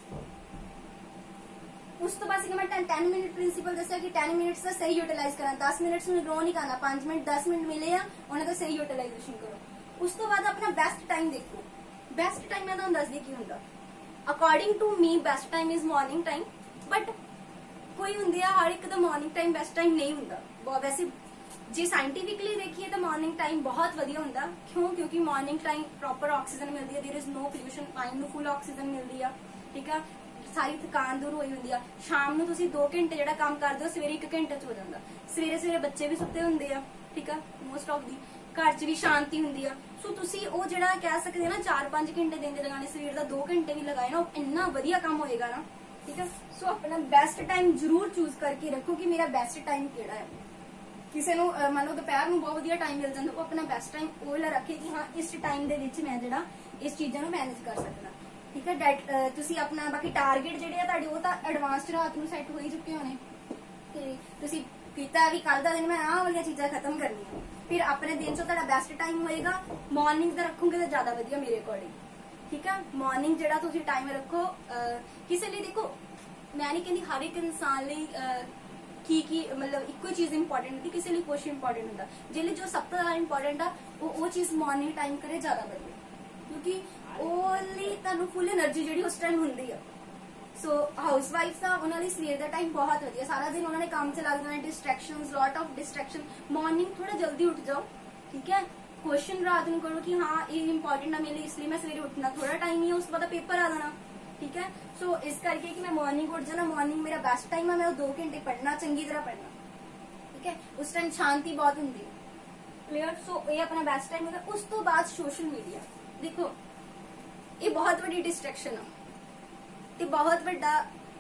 ਉਸ ਤੋਂ ਬਾਅਦ ਮੈਂ दस ਮਿੰਟ ਪ੍ਰਿੰਸੀਪਲ ਦੱਸਿਆ ਕਿ दस ਮਿੰਟਸ ਦਾ ਸਹੀ ਯੂਟਿਲਾਈਜ਼ ਕਰਨਾ, दस ਮਿੰਟਸ ਨੂੰ ਇਗਨੋਰ ਨਹੀਂ ਕਰਨਾ। पाँच ਮਿੰਟ दस ਮਿੰਟ ਮਿਲੇ ਆ, ਉਹਨਾਂ ਦਾ ਸਹੀ ਯੂਟਿਲਾਈਜੇਸ਼ਨ ਕਰੋ। ਉਸ ਤੋਂ ਬਾਅਦ ਆਪਣਾ ਬੈਸਟ ਟਾਈਮ ਦੇਖੋ। ਬੈਸਟ ਟਾਈਮ ਮੈਂ ਤੁਹਾਨੂੰ ਦੱਸਦੀ ਕੀ ਹੁੰਦਾ। According to me best time is morning time, but ਕੋਈ ਹੁੰਦੇ ਆ ਹਰ ਇੱਕ ਦਾ ਮਾਰਨਿੰਗ ਟਾਈਮ ਬੈਸਟ ਟਾਈਮ ਨਹੀਂ ਹੁੰਦਾ। ਬਹੁਤ ਵੈਸੇ ਜੇ ਸਾਇੰਟੀਫਿਕਲੀ ਦੇਖੀਏ ਤਾਂ ਮਾਰਨਿੰਗ ਟਾਈਮ ਬਹੁਤ ਵਧੀਆ ਹੁੰਦਾ। ਕਿਉਂ? ਕਿਉਂਕਿ ਮਾਰਨਿੰਗ ਟਾਈਮ ਪ੍ਰੋਪਰ ਆਕਸੀਜਨ ਮਿਲਦੀ ਹੈ, there is no pollution, mind ਨੂੰ ਫੁੱਲ ਆਕਸੀਜਨ ਮਿਲਦੀ ਆ, ਠੀਕ ਆ। ਸਾਰੀ ਥਕਾਨ ਦੂਰ ਹੋਈ ਹੁੰਦੀ ਆ। ਸ਼ਾਮ ਨੂੰ ਤੁਸੀਂ ਦੋ ਘੰਟੇ ਜਿਹੜਾ ਕੰਮ ਕਰਦੇ ਹੋ ਸਵੇਰੇ ਇੱਕ ਘੰਟੇ ਚ ਹੋ ਜਾਂਦਾ। ਸਵੇਰੇ ਸਵੇਰੇ ਬੱਚੇ ਵੀ ਸੁੱਤੇ ਹੁੰਦੇ ਆ, ਠੀਕ ਆ, ਮੋਸਟ ਆਫ ਦੀ ਘਰ ਚ ਵੀ ਸ਼ਾਂਤੀ ਹੁੰਦੀ ਆ। ਸੋ ਤੁਸੀਂ ਉਹ ਜਿਹੜਾ ਕਹਿ ਸਕਦੇ ਹੋ ਨਾ ਚਾਰ ਪੰਜ ਘੰਟੇ ਦਿਨ ਦੇ ਲਗਾਣੇ, ਸਵੇਰ ਦਾ ਦੋ ਘੰਟੇ ਵੀ ਲਗਾਏ ਨਾ, ਇੰਨਾ ਵਧੀਆ ਕੰਮ ਹੋਏਗਾ ਨਾ, ਠੀਕ ਆ। ਸੋ ਆਪਣਾ ਬੈਸਟ ਟਾਈਮ ਜ਼ਰੂਰ ਚੂਜ਼ ਕਰਕੇ ਰੱਖੋ ਕਿ ਮੇਰਾ ਬੈਸਟ ਟਾਈਮ ਕਿਹੜਾ ਹੈ। ਕਿਸੇ ਨੂੰ ਮੰਨ ਲਓ ਦੁਪਹਿਰ ਨੂੰ ਬਹੁਤ ਵਧੀਆ ਟਾਈਮ ਮਿਲ ਜਾਂਦਾ, ਉਹ ਆਪਣਾ ਬੈਸਟ ਟਾਈਮ ਉਹ ਵਾਲਾ ਰੱਖੇ ਕਿ ਹਾਂ ਇਸ ਟਾਈਮ ਦੇ ਵਿੱਚ ਮੈਂ ਜਿਹੜਾ ਇਸ ਚੀਜ਼ਾਂ ਨੂੰ ਮੈਨੇਜ ਕਰ ਸਕਦਾ, ਠੀਕ ਹੈ। ਤੁਸੀਂ ਆਪਣਾ ਬਾਕੀ ਟਾਰਗੇਟ ਜਿਹੜੇ ਆ ਤੁਹਾਡੇ ਉਹ ਤਾਂ ਐਡਵਾਂਸਡ ਰਾਤ ਨੂੰ ਸੈੱਟ ਹੋ ਹੀ ਚੁੱਕੇ ਹੋਣੇ, ਤੇ ਤੁਸੀਂ ਕੀਤਾ ਵੀ ਕੱਲ ਦਾ ਦਿਨ ਮੈਂ ਆਹ ਵਾਲੀਆਂ ਚੀਜ਼ਾਂ ਖਤਮ ਕਰਨੀਆਂ। ਫਿਰ ਆਪਣੇ ਦਿਨ ਚੋਂ ਤੁਹਾਡਾ ਬੈਸਟ ਟਾਈਮ ਹੋਏਗਾ ਮਾਰਨਿੰਗ ਦਾ ਰੱਖੋਗੇ ਤਾਂ ਜ਼ਿਆਦਾ ਵਧੀਆ ਮੇਰੇ ਅਕੋਰਡਿੰਗ, ਠੀਕ ਹੈ। ਮਾਰਨਿੰਗ ਜਿਹੜਾ ਤੁਸੀਂ ਟਾਈਮ ਰੱਖੋ ਕਿਸੇ ਲਈ, ਦੇਖੋ ਮੈਂ ਨਹੀਂ ਕਹਿੰਦੀ ਹਰ ਇੱਕ ਇਨਸਾਨ ਲਈ ਕੀ ਕੀ ਮਤਲਬ ਇੱਕੋ ਹੀ ਚੀਜ਼ ਇੰਪੋਰਟੈਂਟ ਹੁੰਦੀ, ਕਿਸੇ ਲਈ ਕੁਛ ਇੰਪੋਰਟੈਂਟ ਹੁੰਦਾ। ਜਿਹਦੇ ਲਈ ਜੋ ਸਭ ਤੋਂ ਜ਼ਿਆਦਾ ਇੰਪੋਰਟੈਂਟ ਆ ਉਹ ਉਹ ਚੀਜ਼ ਮਾਰਨਿੰਗ ਟਾਈਮ ਕਰੇ ਜ਼ਿਆਦਾ ਵਧੀਆ, ਕਿਉਂਕਿ ਉਹ ਲਈ ਤੁਹਾਨੂੰ ਫੁੱਲ એનર્ਜੀ ਜਿਹੜੀ ਉਸ ਟਾਈਮ ਹੁੰਦੀ ਆ। ਸੋ ਹਾਊਸ ਵਾਈਫਸ ਆ ਉਹਨਾਂ ਲਈ ਸਵੇਰ ਦਾ ਟਾਈਮ ਬਹੁਤ ਵਧੀਆ, ਸਾਰਾ ਦਿਨ ਉਹਨਾਂ ਨੇ ਕੰਮ ਚ ਲੱਗ ਜਾਣਾ, distractions, lot of distraction. Morning ਥੋੜਾ ਜਲਦੀ ਉੱਠ ਜਾਓ, ਠੀਕ ਹੈ। ਕੁਐਸਚਨ ਰਾਤ ਨੂੰ ਕਰੋ ਕਿ ਹਾਂ ਇਹ ਇੰਪੋਰਟੈਂਟ ਆ ਮੇਰੇ ਲਈ, ਇਸ ਲਈ ਮੈਂ ਸਵੇਰੇ ਉੱਠਣਾ, ਥੋੜਾ ਟਾਈਮ ਹੀ ਹੈ, ਉਸ ਤੋਂ ਬਾਅਦ ਪੇਪਰ ਆ ਜਾਣਾ, ਠੀਕ ਹੈ। ਸੋ ਇਸ ਕਰਕੇ ਕਿ ਮੈਂ ਮਾਰਨਿੰਗ ਉੱਠ ਜਾਣਾ, ਮਾਰਨਿੰਗ ਮੇਰਾ ਬੈਸਟ ਟਾਈਮ ਆ, ਮੈਂ ਉਹ ਦੋ ਘੰਟੇ ਪੜ੍ਹਨਾ, ਚੰਗੀ ਤਰ੍ਹਾਂ ਪੜ੍ਹਨਾ, ਠੀਕ ਹੈ। ਉਸ ਟਾਈਮ ਸ਼ਾਂਤੀ ਬਹੁਤ ਹੁੰਦੀ ਹੈ, ਕਲੀਅਰ। ਸੋ ਇਹ ਆਪਣਾ ਬੈਸਟ ਟਾਈਮ ਹੁੰਦਾ। ਉਸ ਤੋਂ ਬਾਅਦ ਸੋਸ਼ਲ ਮੀਡੀਆ, ਦੇਖੋ ਇਹ ਬਹੁਤ ਵੱਡੀ ਡਿਸਟਰੈਕਸ਼ਨ ਆ ਤੇ ਬਹੁਤ ਵੱਡਾ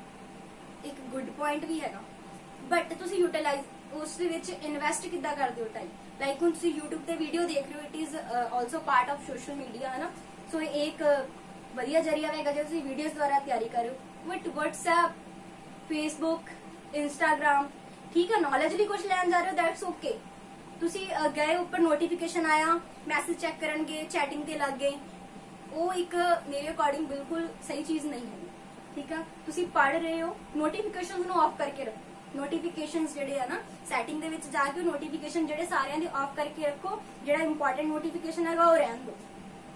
ਇੱਕ ਗੁੱਡ ਪੁਆਇੰਟ ਵੀ ਹੈਗਾ, ਬਟ ਤੁਸੀਂ ਯੂਟਿਲਾਈਜ਼ ਉਸ ਦੇ ਵਿੱਚ ਇਨਵੈਸਟ ਕਿੱਦਾਂ ਕਰਦੇ ਹੋ ਟਾਈਮ। ਲਾਈਕ ਹੁਣ ਤੁਸੀਂ YouTube ਤੇ ਵੀਡੀਓ ਦੇਖ ਰਹੇ ਹੋ, it is also part of social media, ਹੈ ਨਾ। ਸੋ ਇਹ ਇੱਕ ਵਧੀਆ ਜਰੀਆ ਹੈਗਾ ਜੇ ਤੁਸੀਂ ਵੀਡੀਓਜ਼ ਦੁਆਰਾ ਤਿਆਰੀ ਕਰ ਰਹੇ ਹੋ। ਬਟ WhatsApp, Facebook, Instagram, ਠੀਕ ਹੈ, ਨੌਲੇਜ ਲਈ ਕੁਝ ਲੈਣ ਜਾ ਰਹੇ ਹੋ, ਦੈਟਸ ਓਕੇ। ਤੁਸੀਂ ਗਏ ਉੱਪਰ ਨੋਟੀਫਿਕੇਸ਼ਨ ਆਇਆ, ਮੈਸੇਜ ਚੈੱਕ ਕਰਨਗੇ, ਚੈਟਿੰਗ ਤੇ ਲੱਗ ਗਏ, ਉਹ ਇੱਕ ਮੇਰੇ ਅਕੋਰਡਿੰਗ ਬਿਲਕੁਲ ਸਹੀ ਚੀਜ਼ ਨਹੀਂ ਹੈ, ਠੀਕ ਆ। ਤੁਸੀਂ ਪੜ੍ਹ ਰਹੇ ਹੋ, ਨੋਟੀਫਿਕੇਸ਼ਨਸ ਨੂੰ ਆਫ ਕਰਕੇ ਰੱਖੋ। ਨੋਟੀਫਿਕੇਸ਼ਨਸ ਜਿਹੜੇ ਆ ਨਾ ਸੈਟਿੰਗ ਦੇ ਵਿੱਚ ਜਾ ਕੇ ਨੋਟੀਫਿਕੇਸ਼ਨ ਜਿਹੜੇ ਸਾਰਿਆਂ ਦੇ ਆਫ ਕਰਕੇ ਰੱਖੋ, ਜਿਹੜਾ ਇੰਪੋਰਟੈਂਟ ਨੋਟੀਫਿਕੇਸ਼ਨ ਹੈਗਾ ਉਹ ਰਹਿਣ ਦਿਓ।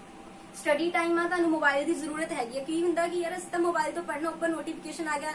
ਸਟੱਡੀ ਟਾਈਮ ਆ, ਤੁਹਾਨੂੰ ਮੋਬਾਈਲ ਦੀ ਜ਼ਰੂਰਤ ਹੈਗੀ ਹੈ। ਕੀ ਹੁੰਦਾ ਕਿ ਯਾਰ ਅਸੀਂ ਤਾਂ ਮੋਬਾਈਲ ਤੋਂ ਪੜ੍ਹਨਾ, ਉੱਪਰ ਨੋਟੀਫਿਕੇਸ਼ਨ ਆ ਗਿਆ,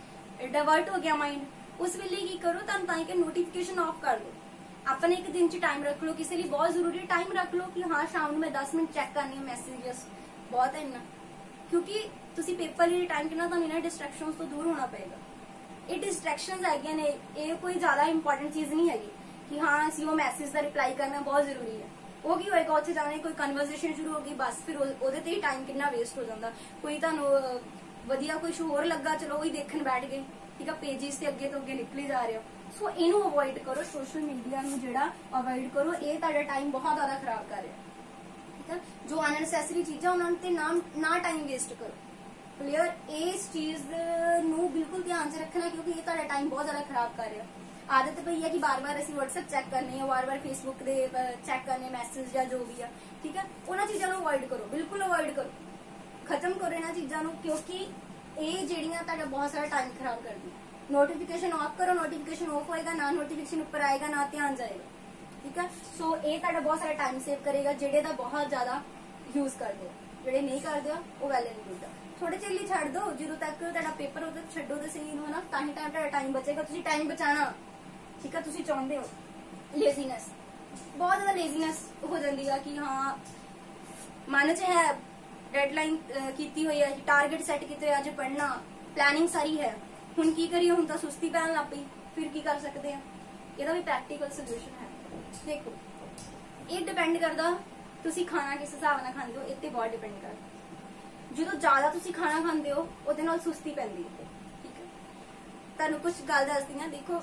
ਡਾਇਵਰਟ ਹੋ ਗਿਆ ਮਾਈਂਡ। ਉਸ ਵੇਲੇ ਕੀ ਕਰੋ, ਤੁਹਾਨੂੰ ਤਾਂ ਕਿ ਨੋਟੀਫਿਕੇਸ਼ਨ ਆਫ ਕਰ ਲਓ। ਆਪਣੇ ਇੱਕ ਦਿਨ ਚ ਟਾਈਮ ਰੱਖ ਲਓ, ਕਿਸੇ ਲਈ ਬਹੁਤ ਜ਼ਰੂਰੀ ਟਾਈਮ ਰੱਖ ਲਓ ਕਿ ਹਾਂ ਸ਼ਾਮ ਨੂੰ ਮੈਂ दस ਮਿੰਟ ਚੈੱਕ ਕਰਨੀ ਹੈ ਮੈਸੇजेस, ਬਹੁਤ ਹੈ ਇੰਨਾ। ਕਿਉਂਕਿ ਤੁਸੀਂ ਪੇਪਰ ਲਈ ਟਾਈਮ ਕਿੰਨਾ, ਤੁਹਾਨੂੰ ਇਹਨਾਂ ਡਿਸਟਰੈਕਸ਼ਨਸ ਤੋਂ ਦੂਰ ਹੋਣਾ ਪਏਗਾ। ਇਹ ਡਿਸਟਰੈਕਸ਼ਨਸ ਹੈਗੀਆਂ ਨੇ, ਇਹ ਕੋਈ ਜ਼ਿਆਦਾ ਇੰਪੋਰਟੈਂਟ ਚੀਜ਼ ਨਹੀਂ ਹੈਗੀ ਕਿ ਹਾਂ ਅਸੀਂ ਉਹ ਮੈਸੇਜ ਦਾ ਰਿਪਲਾਈ ਕਰਨਾ ਬਹੁਤ ਜ਼ਰੂਰੀ ਹੈ। ਉਹ ਕੀ ਹੋਏਗਾ, ਉੱਥੇ ਜਾਣੇ ਕੋਈ ਕਨਵਰਸੇਸ਼ਨ ਸ਼ੁਰੂ ਹੋ ਗਈ, ਬਸ ਫਿਰ ਉਹਦੇ ਤੇ ਹੀ ਟਾਈਮ ਕਿੰਨਾ ਵੇਸਟ ਹੋ ਜਾਂਦਾ। ਕੋਈ ਤੁਹਾਨੂੰ ਵਧੀਆ ਕੁਝ ਹੋਰ ਲੱਗਾ, ਚਲੋ ਉਹੀ ਦੇਖਣ ਬੈਠ ਗਏ, ਠੀਕ ਆ, ਪੇਜਿਸ ਤੇ ਅੱਗੇ ਤੋਂ ਅੱਗੇ ਨਿਕਲੀ ਜਾ ਰਹੇ ਹੋ। ਸੋ ਇਹਨੂੰ ਅਵੋਇਡ ਕਰੋ, ਸੋਸ਼ਲ ਮੀਡੀਆ ਨੂੰ ਜਿਹੜਾ ਅਵੋਇਡ ਕਰੋ, ਇਹ ਤੁਹਾਡਾ ਟਾਈਮ ਬਹੁਤ ਜ਼ਿਆਦਾ ਖਰਾਬ ਕਰ ਰਿਹਾ, ਠੀਕ ਆ। ਜੋ ਅਨਨੈਸੈਸਰੀ ਚੀਜ਼ਾਂ ਉਹਨਾਂ ਤੇ ਨਾ ਨਾ ਟਾਈਮ ਵੇਸਟ ਕਰੋ, ਕਲੀਅਰ। ਇਸ ਚੀਜ਼ ਨੂੰ ਬਿਲਕੁਲ ਧਿਆਨ 'ਚ ਰੱਖਣਾ, ਕਿਉਂਕਿ ਇਹ ਤੁਹਾਡਾ ਟਾਈਮ ਬਹੁਤ ਜ਼ਿਆਦਾ ਖਰਾਬ ਕਰ ਰਿਹਾ। ਆਦਤ ਪਈ ਹੈ ਕਿ ਬਾਰ-ਬਾਰ ਅਸੀਂ WhatsApp ਚੈੱਕ ਕਰਨੇ ਆ, ਬਾਰ-ਬਾਰ Facebook ਦੇ ਚੈੱਕ ਕਰਨੇ ਮੈਸੇਜ ਜਾਂ ਜੋ ਵੀ ਆ, ਠੀਕ ਹੈ। ਉਹਨਾਂ ਚੀਜ਼ਾਂ ਨੂੰ ਅਵੋਇਡ ਕਰੋ, ਬਿਲਕੁਲ ਅਵੋਇਡ ਕਰੋ, ਖਤਮ ਕਰੋ ਇਹਨਾਂ ਚੀਜ਼ਾਂ ਨੂੰ, ਕਿਉਂਕਿ ਇਹ ਜਿਹੜੀਆਂ ਤੁਹਾਡਾ ਬਹੁਤ ਸਾਰਾ ਟਾਈਮ ਖਰਾਬ ਕਰਦੀਆਂ। ਨੋਟੀਫਿਕੇਸ਼ਨ ਆਫ ਕਰੋ, ਨੋਟੀਫਿਕੇਸ਼ਨ ਆਫ ਹੋਏਗਾ ਨਾ, ਨੋਟੀਫਿਕੇਸ਼ਨ ਉੱਪਰ ਆਏਗਾ ਨਾ, ਧਿਆਨ ਜਾਏਗਾ, ਠੀਕ ਹੈ। ਸੋ ਇਹ ਤੁਹਾਡਾ ਬਹੁਤ ਸਾਰਾ ਟਾਈਮ ਸੇਵ ਕਰੇਗਾ, ਜਿਹੜੇ ਦਾ ਬਹੁਤ ਜ਼ਿਆਦਾ ਯੂਜ਼ ਕਰਦੇ ਹੋ। ਜਿਹੜੇ ਨਹੀਂ ਕਰਦੇ ਹੋ ਉਹ ਵੈਲ ਐਂਡ ਗੁੱਡ ਆ। ਥੋੜੇ ਚਿਰ ਲਈ ਛੱਡ ਦਿਓ, ਜਦੋਂ ਤੱਕ ਤੁਹਾਡਾ ਪੇਪਰ ਉਦੋਂ ਛੱਡੋ ਤੇ ਸਹੀ ਨੂੰ, ਹਨਾ, ਤਾਂ ਹੀ ਟਾਈਮ ਤੁਹਾਡਾ ਟਾਈਮ ਬਚੇਗਾ। ਤੁਸੀਂ ਟਾਈਮ ਬਚਾਣਾ, ਠੀਕ ਹੈ, ਤੁਸੀਂ ਚਾਹੁੰਦੇ ਹੋ। ਲੇਜ਼ੀਨੈਸ, ਬਹੁਤ ਜ਼ਿਆਦਾ ਲੇਜ਼ੀਨੈਸ ਹੋ ਜਾਂਦੀ ਆ ਕਿ ਹਾਂ ਮਨ 'ਚ ਹੈ, ਡੈਡਲਾਈਨ ਕੀਤੀ ਹੋਈ ਹੈ, ਟਾਰਗੇਟ ਸੈੱਟ ਕੀਤੇ, ਅੱਜ ਪੜ੍ਹਨਾ, ਪਲੈਨਿੰਗ ਸਾਰੀ ਹੈ, ਹੁਣ ਕੀ ਕਰੀਏ, ਹੁਣ ਤਾਂ ਸੁਸਤੀ ਪੈਣ ਲੱਗ ਪਈ, फिर की कर सकते हैं, ਇਹਦਾ भी प्रैक्टिकल सोल्यूशन है। देखो ये डिपेंड करता तुसी खाना किस हिसाब नाल खांदे हो, इत्ते बहुत डिपेंड करदा। जो ज्यादा तुसी खाना खांदे हो ਉਹਦੇ ਨਾਲ ਸੁਸਤੀ ਪੈਂਦੀ है। ठीक है, ਤੁਹਾਨੂੰ कुछ गल दसदी हां। देखो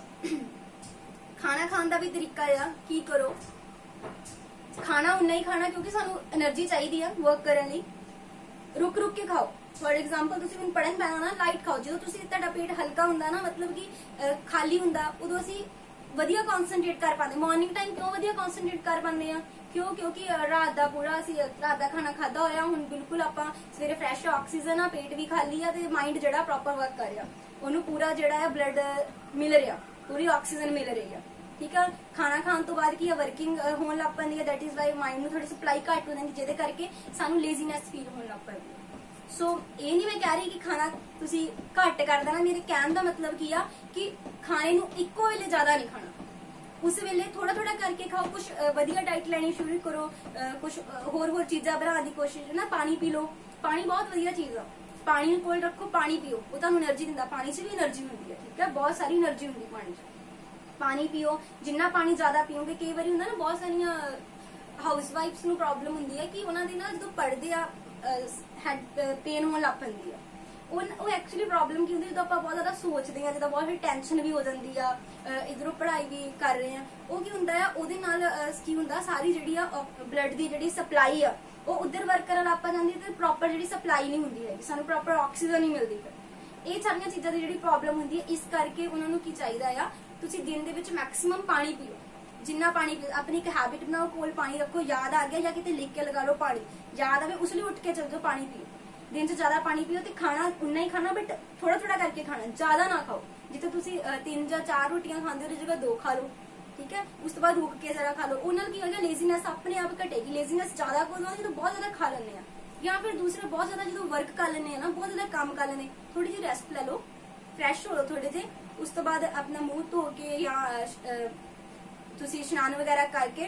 खाना खाने का भी तरीका आ, की करो खाना उन्ना ही खाना क्योंकि सानू एनर्जी चाहिए है वर्क करने लई, रुक रुक के खाओ। फॉर एग्जाम्पल तुसीं हुण पढ़न बैठना ना, लाइट खाओ। जो तुसीं तुहाडा पेट हल्का हुंदा ना, मतलब कि खाली हुंदा, उदों असीं वधिया कॉन्सनट्रेट कर पाते। मॉर्निंग टाइम क्यों वधिया कॉन्सनट्रेट कर पाते हैं? क्यों? क्योंकि रात का पूरा असीं रात का खाना खादा होया, हुण बिल्कुल आपां सवेरे फ्रैश ऑक्सीजन आ, पेट भी खाली है ते माइंड जिहड़ा प्रॉपर वर्क कर रहा, उहनूं पूरा जिहड़ा है ब्लड मिल रहा, पूरी ऑक्सीजन मिल रही है। ठीक है, खाना खाने तो बाद की वर्किंग होने लग पैंदी है, दैट इज वाई माइंड में थोड़ी सप्लाई घट हो जाती, जिहदे करके सानू लेजीनेस फील होने लग पैंदी है। सो ये नहीं मैं कह रही कि खाना तुसी घट कर देना, मेरे कहने का मतलब की आ कि खाने नू इक्को वेले ज्यादा नहीं खाना, उस वेले थोड़ा थोड़ा करके खाओ। कुछ वधिया डाइट लेनी शुरू करो, कुछ होर होर चीज़ां बनाने की कोशिश ना। पानी पी लो, पानी बहुत वधिया चीज़ आ, पानी कोल रखो, पानी पियो, वो तुहानू एनर्जी दिंदा। पानी च भी एनर्जी होंदी है, ठीक है, बहुत सारी एनर्जी होंदी पानी च। पानी पियो, जिन्ना पानी ज्यादा पियोगे, कई बार हुंदा ना बहुत सारिया हाउस वाइफ्स नू प्रॉब्लम हुंदी है कि उन्हां दी ना जो पढ़दे आ हैड पेन होने लग पैंदी है। वो एक्चुअली प्रॉब्लम की होंदी, जो आप बहुत ज्यादा सोचते हैं, जो बहुत सारी टेंशन भी हो जाती है, इधरों पढ़ाई भी कर रहे हैं, वो की होंदा है, ਉਹਦੇ ਨਾਲ ਕੀ ਹੁੰਦਾ, ਸਾਰੀ ਜਿਹੜੀ ਆ ਬਲੱਡ ਦੀ ਜਿਹੜੀ ਸਪਲਾਈ ਆ ਉਹ ਉਧਰ ਵਰਕ ਕਰਨ ਲੱਗ ਪਾ ਜਾਂਦੀ ਤੇ ਪ੍ਰੋਪਰ ਜਿਹੜੀ ਸਪਲਾਈ ਨਹੀਂ ਹੁੰਦੀ ਹੈਗੀ, ਸਾਨੂੰ ਪ੍ਰੋਪਰ ਆਕਸੀਜਨ ਨਹੀਂ ਮਿਲਦੀ। ਫਿਰ ਇਹ ਸਾਰੀਆਂ ਚੀਜ਼ਾਂ ਦੀ ਜਿਹੜੀ ਪ੍ਰੋਬਲਮ ਹੁੰਦੀ ਹੈ, ਇਸ ਕਰਕੇ ਉਹਨਾਂ ਨੂੰ ਕੀ ਚਾਹੀਦਾ ਆ, ਤੁਸੀਂ ਦਿਨ ਦੇ ਵਿੱਚ ਮੈਕਸਿਮਮ ਪਾਣੀ ਪੀਓ। जिन्ना पानी अपनी एक हैबिट बनाओ, कोल पानी रखो, याद आ गया या कितने लिख के लगा लो, पानी याद आवे उसलिए उठ के चल जाओ, पानी पियो। दिन से ज्यादा पानी पियो, तो खाना उन्ना ही खाना, बट थोड़ा थोड़ा करके खाना, ज्यादा ना खाओ। जिथे तुसी तीन या चार रोटियां खांदे हो, जगह दो खा लो, ठीक है। उस तो बाद रुक के जरा खा लो, उन्हें की होगा, लेजीनेस अपने आप घटेगी। लेजीनेस ज्यादा को जो बहुत ज्यादा खा लेने हैं, या फिर दूसरे बहुत ज्यादा जो वर्क कर लेने ना, बहुत ज्यादा काम कर लेने, थोड़ी जी रेस्ट ले लो, फ्रैश हो लो थोड़े जे। उस तो बाद अपना मुंह धो के या तुसी इशनान वगैरह करके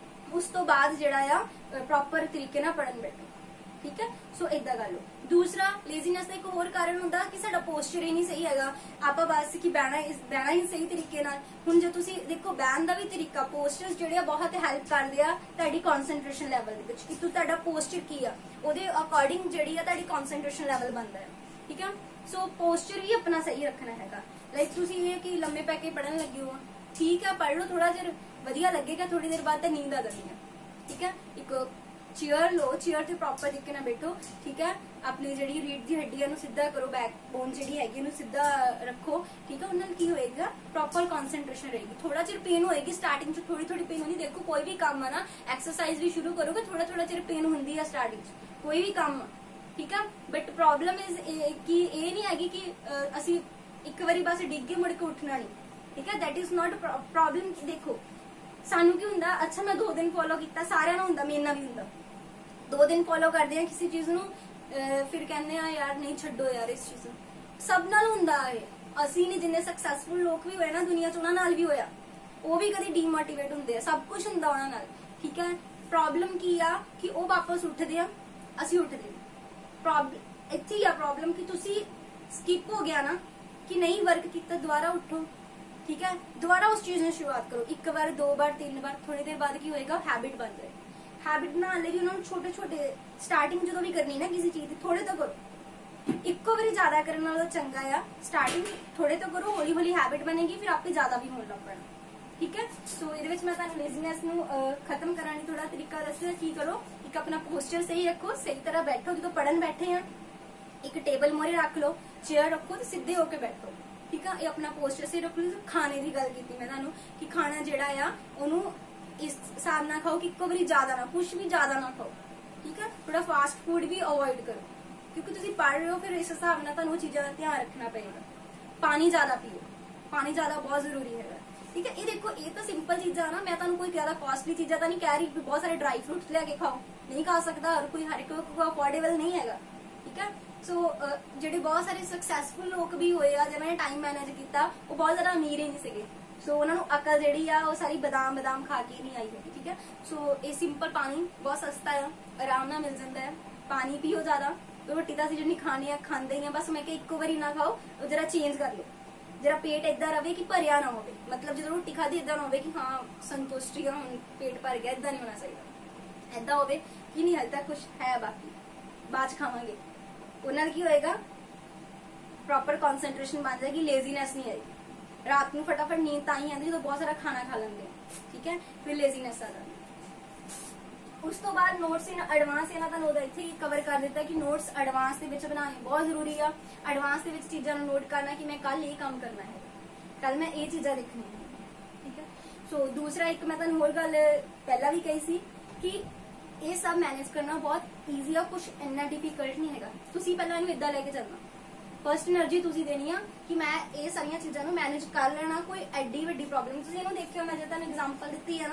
उस तो बाद जिहड़ा आ प्रॉपर तरीके नाल पढ़न बैठो, ठीक है। सो इदा कर लो। दूसरा, लेजीनेस का एक होर कारण हुंदा कि साडा पोस्चर ही नहीं सही हैगा, आपां बस कि बहना बहना ही सही तरीके नाल। हुण जे तुसी देखो, बहन का भी तरीका, पोस्चर्स जिहड़े बहुत हेल्प करदे आ तुहाडी कॉन्सनट्रेशन लैवल दे विच, कि तुहाडा पोस्चर की आ उहदे अकॉर्डिंग जिहड़ी आ तुहाडी कॉन्सनट्रेशन लैवल बनदा है, ठीक है। सो पोस्चर ही अपना सही रखना हैगा। लाइक तुसी ये कि लम्मे पै के पढ़न लगे हो, ठीक है, पढ़ लो, थोड़ा देर वधिया लगेगा, थोड़ी देर बाद नींद आ जानी है, ठीक है। एक चेयर लो, चेयर से प्रॉपर तरीके नाल बैठो, ठीक है। अपनी जिहड़ी रीढ़ दी हड्डी नूं सीधा करो, बैक बोन जिहड़ी हैगी नूं सीधा रखो, ठीक है। उस नाल की होएगा, प्रॉपर कॉन्सनट्रेशन रहेगी। थोड़ा चिर पेन होएगी स्टार्टिंग च, थोड़ी थोड़ी पेन होनी। देखो कोई भी काम है ना, एक्सरसाइज भी शुरू करोगे, थोड़ा थोड़ा चिर पेन होंदी है स्टार्टिंग च, कोई भी काम, ठीक है। बट प्रॉब्लम इज कि ये नहीं हैगी कि असीं एक बारी बस डिग के मुड़ के उठना नहीं, ठीक है। That is not problem. देखो सानू की हुंदा, अच्छा मैं दो दिन फॉलो किया, सारिਆਂ ਨੂੰ ਹੁੰਦਾ, ਮੇਰੇ ਨਾਲ भी ਹੁੰਦਾ, दो दिन फॉलो करते हैं किसी चीज ਨੂੰ, फिर कहने आ यार नहीं छड्डो यार इस चीज ਨੂੰ। सब नाल ਹੁੰਦਾ है, ਅਸੀਂ नहीं, जिन्ने सक्सेसफुल लोग भी होए ना दुनिया च, ਉਹਨਾਂ ਨਾਲ भी होया, वो भी कभी डीमोटिवेट ਹੁੰਦੇ ਆ, सब कुछ ਹੁੰਦਾ ਉਹਨਾਂ ਨਾਲ, ठीक है। प्रॉब्लम की आ कि ਉਹ वापस ਉੱਠਦੇ ਆ, ਅਸੀਂ ਉੱਠਦੇ। प्रॉब्लम ਇੱਥੇ ਹੀ ਆ प्रॉब्लम कि ਤੁਸੀਂ स्किप हो गया ना, कि नहीं वर्क किया, दोबारा उठो, ठीक है। दोबारा उस चीज ने शुरुआत करो, एक बार, दो बार, तीन बार, थोड़ी देर बाद की होएगा, हैबिट बन जाए। हैबिट बना ले, उन्होंने छोटे छोटे स्टार्टिंग जो भी करनी ना किसी चीज की, थोड़े तो करो, इक्को बारी ज्यादा करने वाला चंगा है। स्टार्टिंग थोड़े तो करो, हौली हौली हैबिट बनेगी, फिर आपे ज्यादा भी होने लग पैना, ठीक है। सो ये मैं तुहानू लेजीनेस नू खत्म कराने थोड़ा तरीका दस्सिया। की करो, एक अपना पोस्चर सही रखो, सही तरह बैठो, जो पढ़न बैठे हैं एक टेबल मोरे रख लो, चेयर रखो तो सीधे होके बैठो, ठीक है। ये अपना पोस्टर सही रख लो। खाने की गल की मैं तुहानू कि खाना जिहड़ा आ उहनू इस हिसाब नाल खाओ कि इक्को बारी ज्यादा ना, कुछ भी ज्यादा ना खाओ, ठीक है। थोड़ा फास्ट फूड भी अवॉइड करो, क्योंकि तुसीं पढ़ रहे हो, फिर इस हिसाब नाल तुहानू चीज़ों का ध्यान रखना पड़ेगा। पानी ज्यादा पियो, पानी ज्यादा बहुत जरूरी है, ठीक है। ये देखो, ये तो सिंपल चीज़ा ना, मैं तुहानू कोई ज्यादा कॉस्टली चीज़ा तो नहीं कह रही, बहुत सारे ड्राई फ्रूट्स लिया के खाओ, नहीं खा सकता हर कोई, हर एक को अफोर्डेबल नहीं है, ठीक है। सो जिहड़े बहुत सारे सक्सैसफुल लोग भी होए आ, जिन्होंने टाइम मैनेज किया, वो बहुत ज्यादा अमीर ही नहीं सके। सो उन्होंने अकल जिहड़ी आ वो सारी बादाम बादाम खा के नहीं आई है, ठीक है। सो ये सिंपल पानी बहुत सस्ता है, आराम नाल मिल जाता है, पानी पियो ज्यादा। रोटी तो असं जी खाने खाते ही, बस मैं इक्को बारी ना खाओ, जरा चेंज कर लो, जरा पेट इदा रहे कि भरिया ना हो, मतलब जो रोटी खाधी इदा ना हो कि हाँ संतुष्टि है हुण पेट भर गया, इदा नहीं होना चाहिए। इदा हो कि नहीं हल तक कुछ है बाकी बाद खावांगे, उन्हें की होएगा प्रॉपर कॉन्सेंट्रेशन बन जाएगी, लेजीनेस नहीं आएगी। रात को फटाफट नींद ताई आती जो बहुत सारा खाना खा लेंगे, ठीक है, फिर लेजीनेस आ जाती। उस तो बाद नोट्स इन एडवांस इन्हां दा नोट इत्थे कवर कर दिता कि नोट्स एडवांस दे विच बनाने बहुत जरूरी है। एडवांस दे विच चीज़ां नूं नोट करना कि मैं कल ये काम करना है, कल मैं ये चीज़ां लिखनी है, ठीक है। सो दूसरा एक मैं तुहानूं होर गल पहला भी कही सी कि ये सब मैनेज करना बहुत ईजी है, कुछ इन्ना डिफिकल्ट नहीं है। तुसीं पहलां इहनूं इदां लैके चलना, फर्स्ट एनर्जी तुसीं देनी आ कि मैं ये सारियां चीज़ां नूं मैनेज कर लेना, कोई एड्डी वड्डी प्रॉब्लम तुसीं इहनूं देखियो। मैं जे तुहानूं एग्जांपल दित्ती है ना,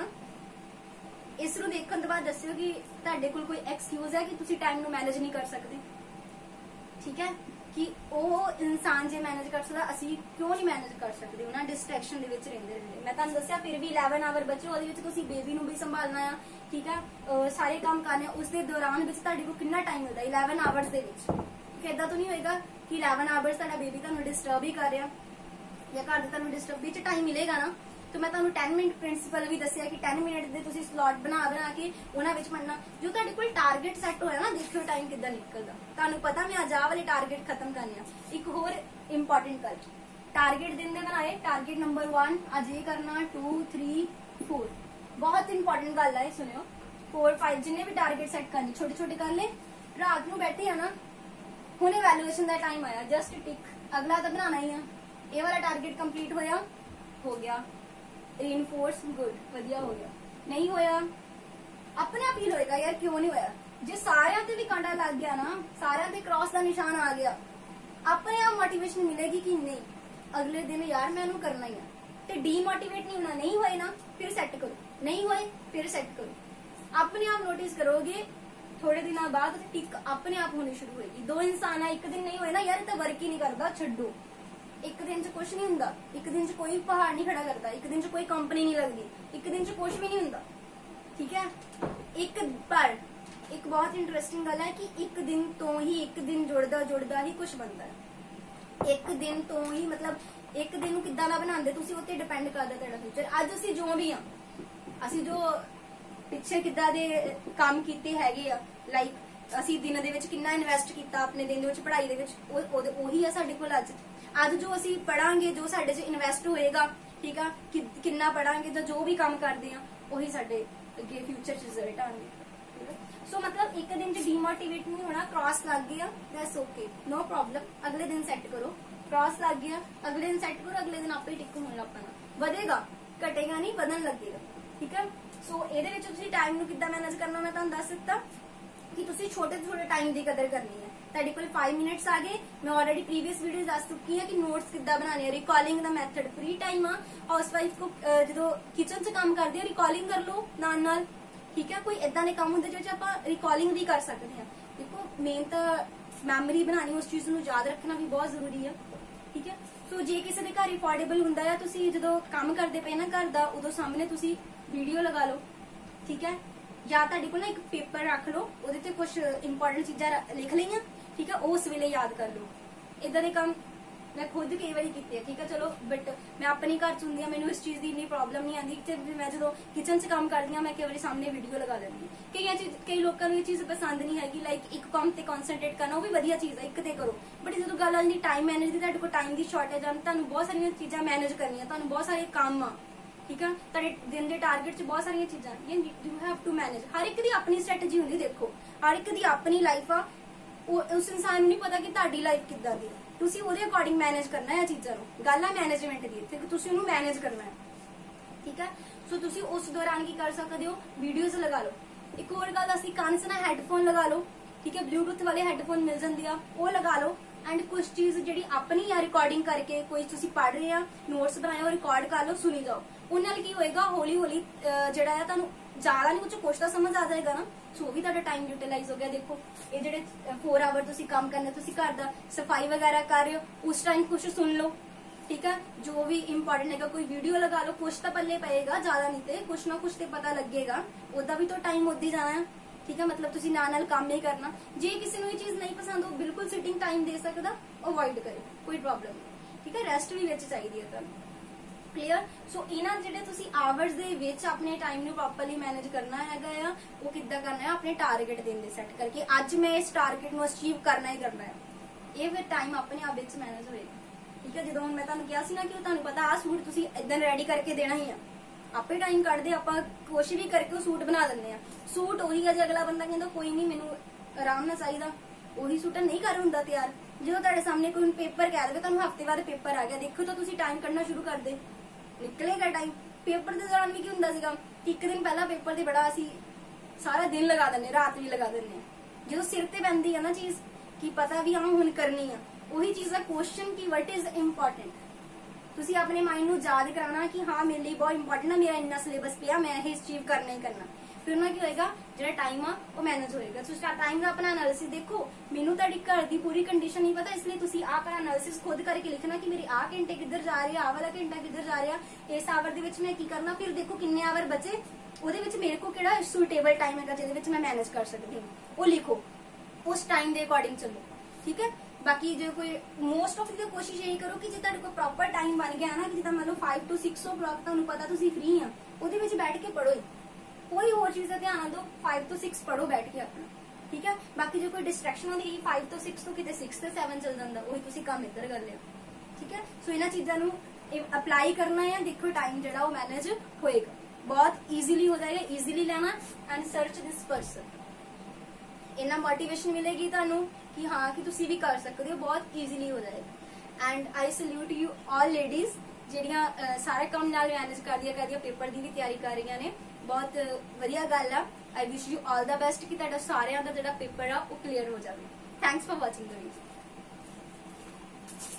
इस नूं देखण तो बाद दस्सिओ कि तुहाडे कोल कोई एक्सक्यूज है कि तुसीं टाइम नूं मैनेज नहीं कर सकते, ठीक है, कि वो इंसान जे मैनेज कर सकदा असीं क्यों नहीं मैनेज कर सकते, उन्हां डिस्ट्रैक्शन दे विच रहिंदे रहिंदे। मैं तुहानूं दस्सिया फिर भी इलेवन आवर बचे, ओहदे विच तुसीं बेबी नूं भी संभालना है, ठीक है, सारे काम करने, उस दे दौरान विच तुहाडे कोल कितना टाइम मिलदा इलेवन आवर्स दे विच। इदां तो नहीं होएगा कि इलेवन आवर्स तुहाडा बेबी तुहानूं डिस्टर्ब ही कर रहा या घर दे तुहानूं डिस्टर्ब विच टाइम मिलेगा ना। तो मैं तुहानूं टेन मिनट प्रिंसिपल भी दस्सिया कि टेन मिनट दे तुसीं स्लॉट बना बना के उन्हां विच पढ़ना। जो तुहाडे कोल टारगेट सैट होया ना, देखियो टाइम किद्दां निकलदा, तुहानूं पता मैं अज आ वाले टारगेट खत्म करने आ। एक होर इंपॉर्टेंट गल, टारगेट दिन दे बनाए, टारगेट नंबर वन अज ये करना, टू थ्री फोर, बहुत इंपॉर्टेंट गल है, सुनियो। फोर फाइव जिन्ने भी टारगेट सैट करने छोटे छोटे कर ले। रात नूं बैठे आ ना, हुण इवैल्यूएशन दा टाइम आया, जस्ट टिक, अगला तो बनाना ही है। ये वाला टारगेट कंप्लीट होया, हो गया, रीइंफोर्स, गुड, वधिया हो गया। नहीं होया अपने आप फील होएगा यार क्यों नहीं होया। जे सारियां ते भी कांटा लग गया ना, सारियां ते क्रॉस का निशान आ गया, अपने आप मोटिवेशन मिलेगी कि नहीं अगले दिन यार मैं इहनूं करना ही है। ते डीमोटिवेट नहीं होना, नहीं होए ना फिर सैट करो, नहीं होए फिर सैट करो। अपने आप नोटिस करोगे थोड़े दिनों बाद टिक अपने आप होनी शुरू होएगी। दो इंसान है, एक दिन नहीं होए ना यार तो वर्क ही नहीं करता, छड्डो। एक दिन च कुछ नहीं हुंदा, एक दिन च कोई पहाड़ नहीं खड़ा करता, एक दिन च कोई कंपनी नहीं लगती, एक दिन च कुछ भी नहीं हुंदा, ठीक है। एक पर एक बहुत इंटरेस्टिंग गल है कि एक दिन तो ही एक दिन जुड़दा जुड़दा ही कुछ बनता है। एक दिन तो ही मतलब एक दिन किद्दां दा बनांदे तुसीं उत्ते डिपेंड करदा तुहाडा फ्यूचर। अज असीं जो भी हां, असीं जो पिछे किद्दां दे काम कीते हैगे आ, लाइक असीं दिन दे विच किन्ना इन्वेस्ट कीता अपने दिन दे विच पढ़ाई दे विच, ओही आ साडे कोल अज। अज जो असीं पढ़ांगे, जो साडे च इन्वेस्ट होएगा, ठीक है, कि, किन्ना पढ़ांगे तो जो भी काम करते हैं वही साडे अगे फ्यूचर च रिजल्ट आएंगे। सो मतलब एक दिन च डीमोटिवेट नहीं होना। क्रॉस लग गया दैट्स ओके, नो प्रॉब्लम, अगले दिन सैट करो। क्रॉस लग गया अगले दिन सैट करो, अगले दिन आपे टिक होने लग पैना, ਵਧੇਗਾ ਘਟੇਗਾ नहीं, ਵਧਣ लगेगा, ठीक है। सो ਇਹਦੇ ਵਿੱਚ ਤੁਸੀਂ ਟਾਈਮ ਨੂੰ ਕਿੱਦਾਂ ਮੈਨੇਜ ਕਰਨਾ ਮੈਂ ਤੁਹਾਨੂੰ ਦੱਸ ਦਿੱਤਾ कि ਤੁਸੀਂ ਛੋਟੇ ਛੋਟੇ ਟਾਈਮ ਦੀ ਕਦਰ ਕਰਨੀ ਹੈ। ਤੁਹਾਡੇ ਕੋਲ फाइव मिनट्स आ गए। मैं ऑलरेडी प्रीवियस वीडियो दस चुकी है कि नोट्स किद्दां बनाने, रिकॉलिंग का मैथड। फ्री टाइम आ हाउसवाइफ को जो किचन च काम करदी है रिकॉलिंग कर लो नाल नाल, ठीक है। कोई इदां दे काम हुंदे जिहदे च आपां रिकॉलिंग भी कर सकते हैं। देखो मेन तो मैमरी बनानी, उस चीज नूं याद रखना भी बहुत जरूरी है, ठीक है। सो जे किसी के घर अफोर्डेबल हुंदा है, तुसीं जदों काम करदे पे ना घर दा, उदों सामने तुसीं वीडियो लगा लो, ठीक है, या तुहाडे कोल ना एक पेपर रख लो, ਉਹਦੇ ਤੇ कुछ इंपॉर्टेंट चीज़ां लिख लईआं, ठीक है, उस वेले याद कर लो। इदां दे काम मैं खुद कई बार कीते, ठीक है, चलो बट मैं अपने घर च हुंदी आ, मैनूं इस चीज़ की इन्नी प्रॉब्लम नहीं आती। ते मैं जदों किचन च काम करदी आ, मैं कई बार सामने वीडियो लगा लैंदी। कई चीज कई लोगों को ये चीज़ पसंद नहीं हैगी, लाइक एक काम ते कॉन्सनट्रेट करना, वो भी वधिया चीज़ है, एक ते करो। बट जदों गल आंदी टाइम मैनेज दी, तुहाडे कोल टाइम की शॉर्टेज आ, तुहानूं बहुत सारियां चीज़ां मैनेज करनियां, तुहानूं बहुत सारे काम आ, ठीक है, तुहाडे दिन के टारगेट च बहुत सारियां चीज़ां यू हैव टू मैनेज। हर एक दी अपनी स्ट्रैटेजी हुंदी, देखो हर एक दी अपनी लाइफ आ, उस इंसान नूं नहीं पता कि तुहाडी लाइफ किद्दां दी, तुसीं ਉਹਦੇ अकॉर्डिंग मैनेज करना है चीज़ां नूं। गल है मैनेजमेंट दी, इत्थे तुसीं ਉਹਨੂੰ मैनेज करना है, ठीक है। सो तुसीं उस दौरान की कर सकते हो, वीडियोज लगा लो। एक और गल, असीं कंन च ना हैडफोन लगा लो, ठीक है, ब्लूटूथ वाले हैडफोन मिल जांदे आ, वो लगा लो। एंड कुछ चीज़ जिहड़ी अपनी आ रिकॉर्डिंग करके, कोई तुसीं पढ़ रहे आ, नोट्स बनाए हो, रिकॉर्ड कर लो, सुनी जाओ। उस नाल की होएगा, हौली हौली जिहड़ा है तुहानूं ज्यादा नहीं, कुछ कुछ तो समझ आ जाएगा ना, सो भी तुहाडा टाइम यूटिलाइज हो गया। देखो ये जिहड़े फोर आवर तुसीं काम करने, तुसीं घर दा सफाई वगैरह कर रहे हो, उस टाइम कुछ सुन लो, ठीक है, जो भी इंपॉर्टेंट है, कोई वीडियो लगा लो, कुछ तो पल्ले पएगा, ज्यादा नहीं तो कुछ ना कुछ तो पता लगेगा, ओदा भी तो टाइम उद्दी जाना है, ठीक है। मतलब तुसीं नाल नाल काम नहीं करना। जे किसी नूं ये चीज़ नहीं पसंद, हो बिल्कुल सिटिंग टाइम दे सकदा, अवॉइड करे, कोई प्रॉब्लम नहीं। ठीक है, रेस्ट भी विच चाहिदी है तुहानू। क्लीयर। सो इन्हां जिहड़े तुसीं आवर्स दे विच अपने टाइम नू प्रॉपरली मैनेज करना हैगा आ, वो किद्दां करना है, अपने टारगेट दिन दे सैट करके अज मैं इस टारगेट नू अचीव करना ही करना है, ये फिर टाइम अपने आप विच मैनेज होएगा। ठीक है, जो मैं तुहानू कहा सी ना कि तुहानू पता आ सूट तुसीं इदां रेडी करके देना ही आ, आपे टाइम कढदे आपां कोशिश भी करके वो सूट बना दिंदे आ। सूट ਉਹੀ है, जे अगला बंदा कहंदा कोई नहीं मैनू आराम नाल चाहीदा, ਉਹੀ सूट नहीं कर हुंदा तैयार। जो तुहाडे सामने कोई पेपर कह दे तुहानू हफ्ते बाद पेपर आ गया, देखो तो तुसीं टाइम कढना शुरू कर दे, निकलेगा टाइम। पेपर के दौरान भी की हुंदा सीगा, एक दिन पहला पेपर ते बड़ा असीं सारा दिन लगा दिंदे, रात भी लगा दिंदे। जो सिर ते पैंदी है ना चीज कि पता भी हाँ हुण करनी आ, ਉਹੀ चीज है क्वेश्चन की वट इज इंपॉर्टेंट। तुसीं अपने माइंड नू याद कराना कि हाँ मेरे लिए बहुत इंपॉर्टेंट है, मेरा इन्ना सिलेबस पिया, मैं ये अचीव करना ही करना। फिर ना की होएगा, जो टाइम आ वो मैनेज होएगा। तुसीं टाइम का अपना एनालिसिस देखो, मैनू तुहाडी घर दी पूरी कंडीशन नहीं पता, इसलिए तुसीं आप एनालिसिस खुद करके लिखना कि मेरी आ घंटे किधर जा रही है, आ वाला घंटा किधर जा रहा, इस आवर दे विच मैं की करना। फिर देखो किन्ने आवर बचे, ਉਹਦੇ ਵਿੱਚ ਮੇਰੇ को ਕਿਹੜਾ ਸੁਟੇਬਲ टाइम है ਜਿਹਦੇ ਵਿੱਚ मैं मैनेज कर सकती हूँ, वो लिखो, उस टाइम ਦੇ अकॉर्डिंग चलो। ठीक है, बाकी जो कोई मोस्ट ऑफ दी कोशिश यही करो कि जे ਤੁਹਾਡੇ ਕੋਲ प्रॉपर टाइम बन गया ना, कि ਜਿੱਦਾਂ ਮੰਨ ਲਓ five to six o'clock ਤੁਹਾਨੂੰ ਪਤਾ ਤੁਸੀਂ ਫ੍ਰੀ ਆ, ਉਹਦੇ ਵਿੱਚ ਬੈਠ ਕੇ ਪੜੋ, कोई होर चीज का ध्यान ना दो, फाइव टू सिक्स पढ़ो बैठ के अपना। ठीक है, बाकी जो कोई डिस्ट्रैक्शन होती है फाइव टू सिक्स तो कितने सिक्स से सैवन चल जाता, वही तुसीं काम इधर कर लिया। ठीक है, सो इन्हां चीज़ां नूं अप्लाई करना है, देखो टाइम जो मैनेज होएगा, बहुत ईजीली हो जाएगा। ईजीली लेना एंड सर्च दिस पर्सन, इन्ना मोटिवेशन मिलेगी तुहानू कि हाँ कि तुसीं भी कर सकते हो, बहुत ईजीली हो जाएगा। And I salute you all ladies ਜਿਹੜੀਆਂ सारे काम नाल मैनेज करदियां करदियां पेपर की भी तैयारी कर रही ने, बहुत वधिया गल आ। I wish you all the best कि तुहाडा सारिਆਂ ਦਾ ਜਿਹੜਾ पेपर आ वो क्लीयर हो जाए। Thanks for watching the video.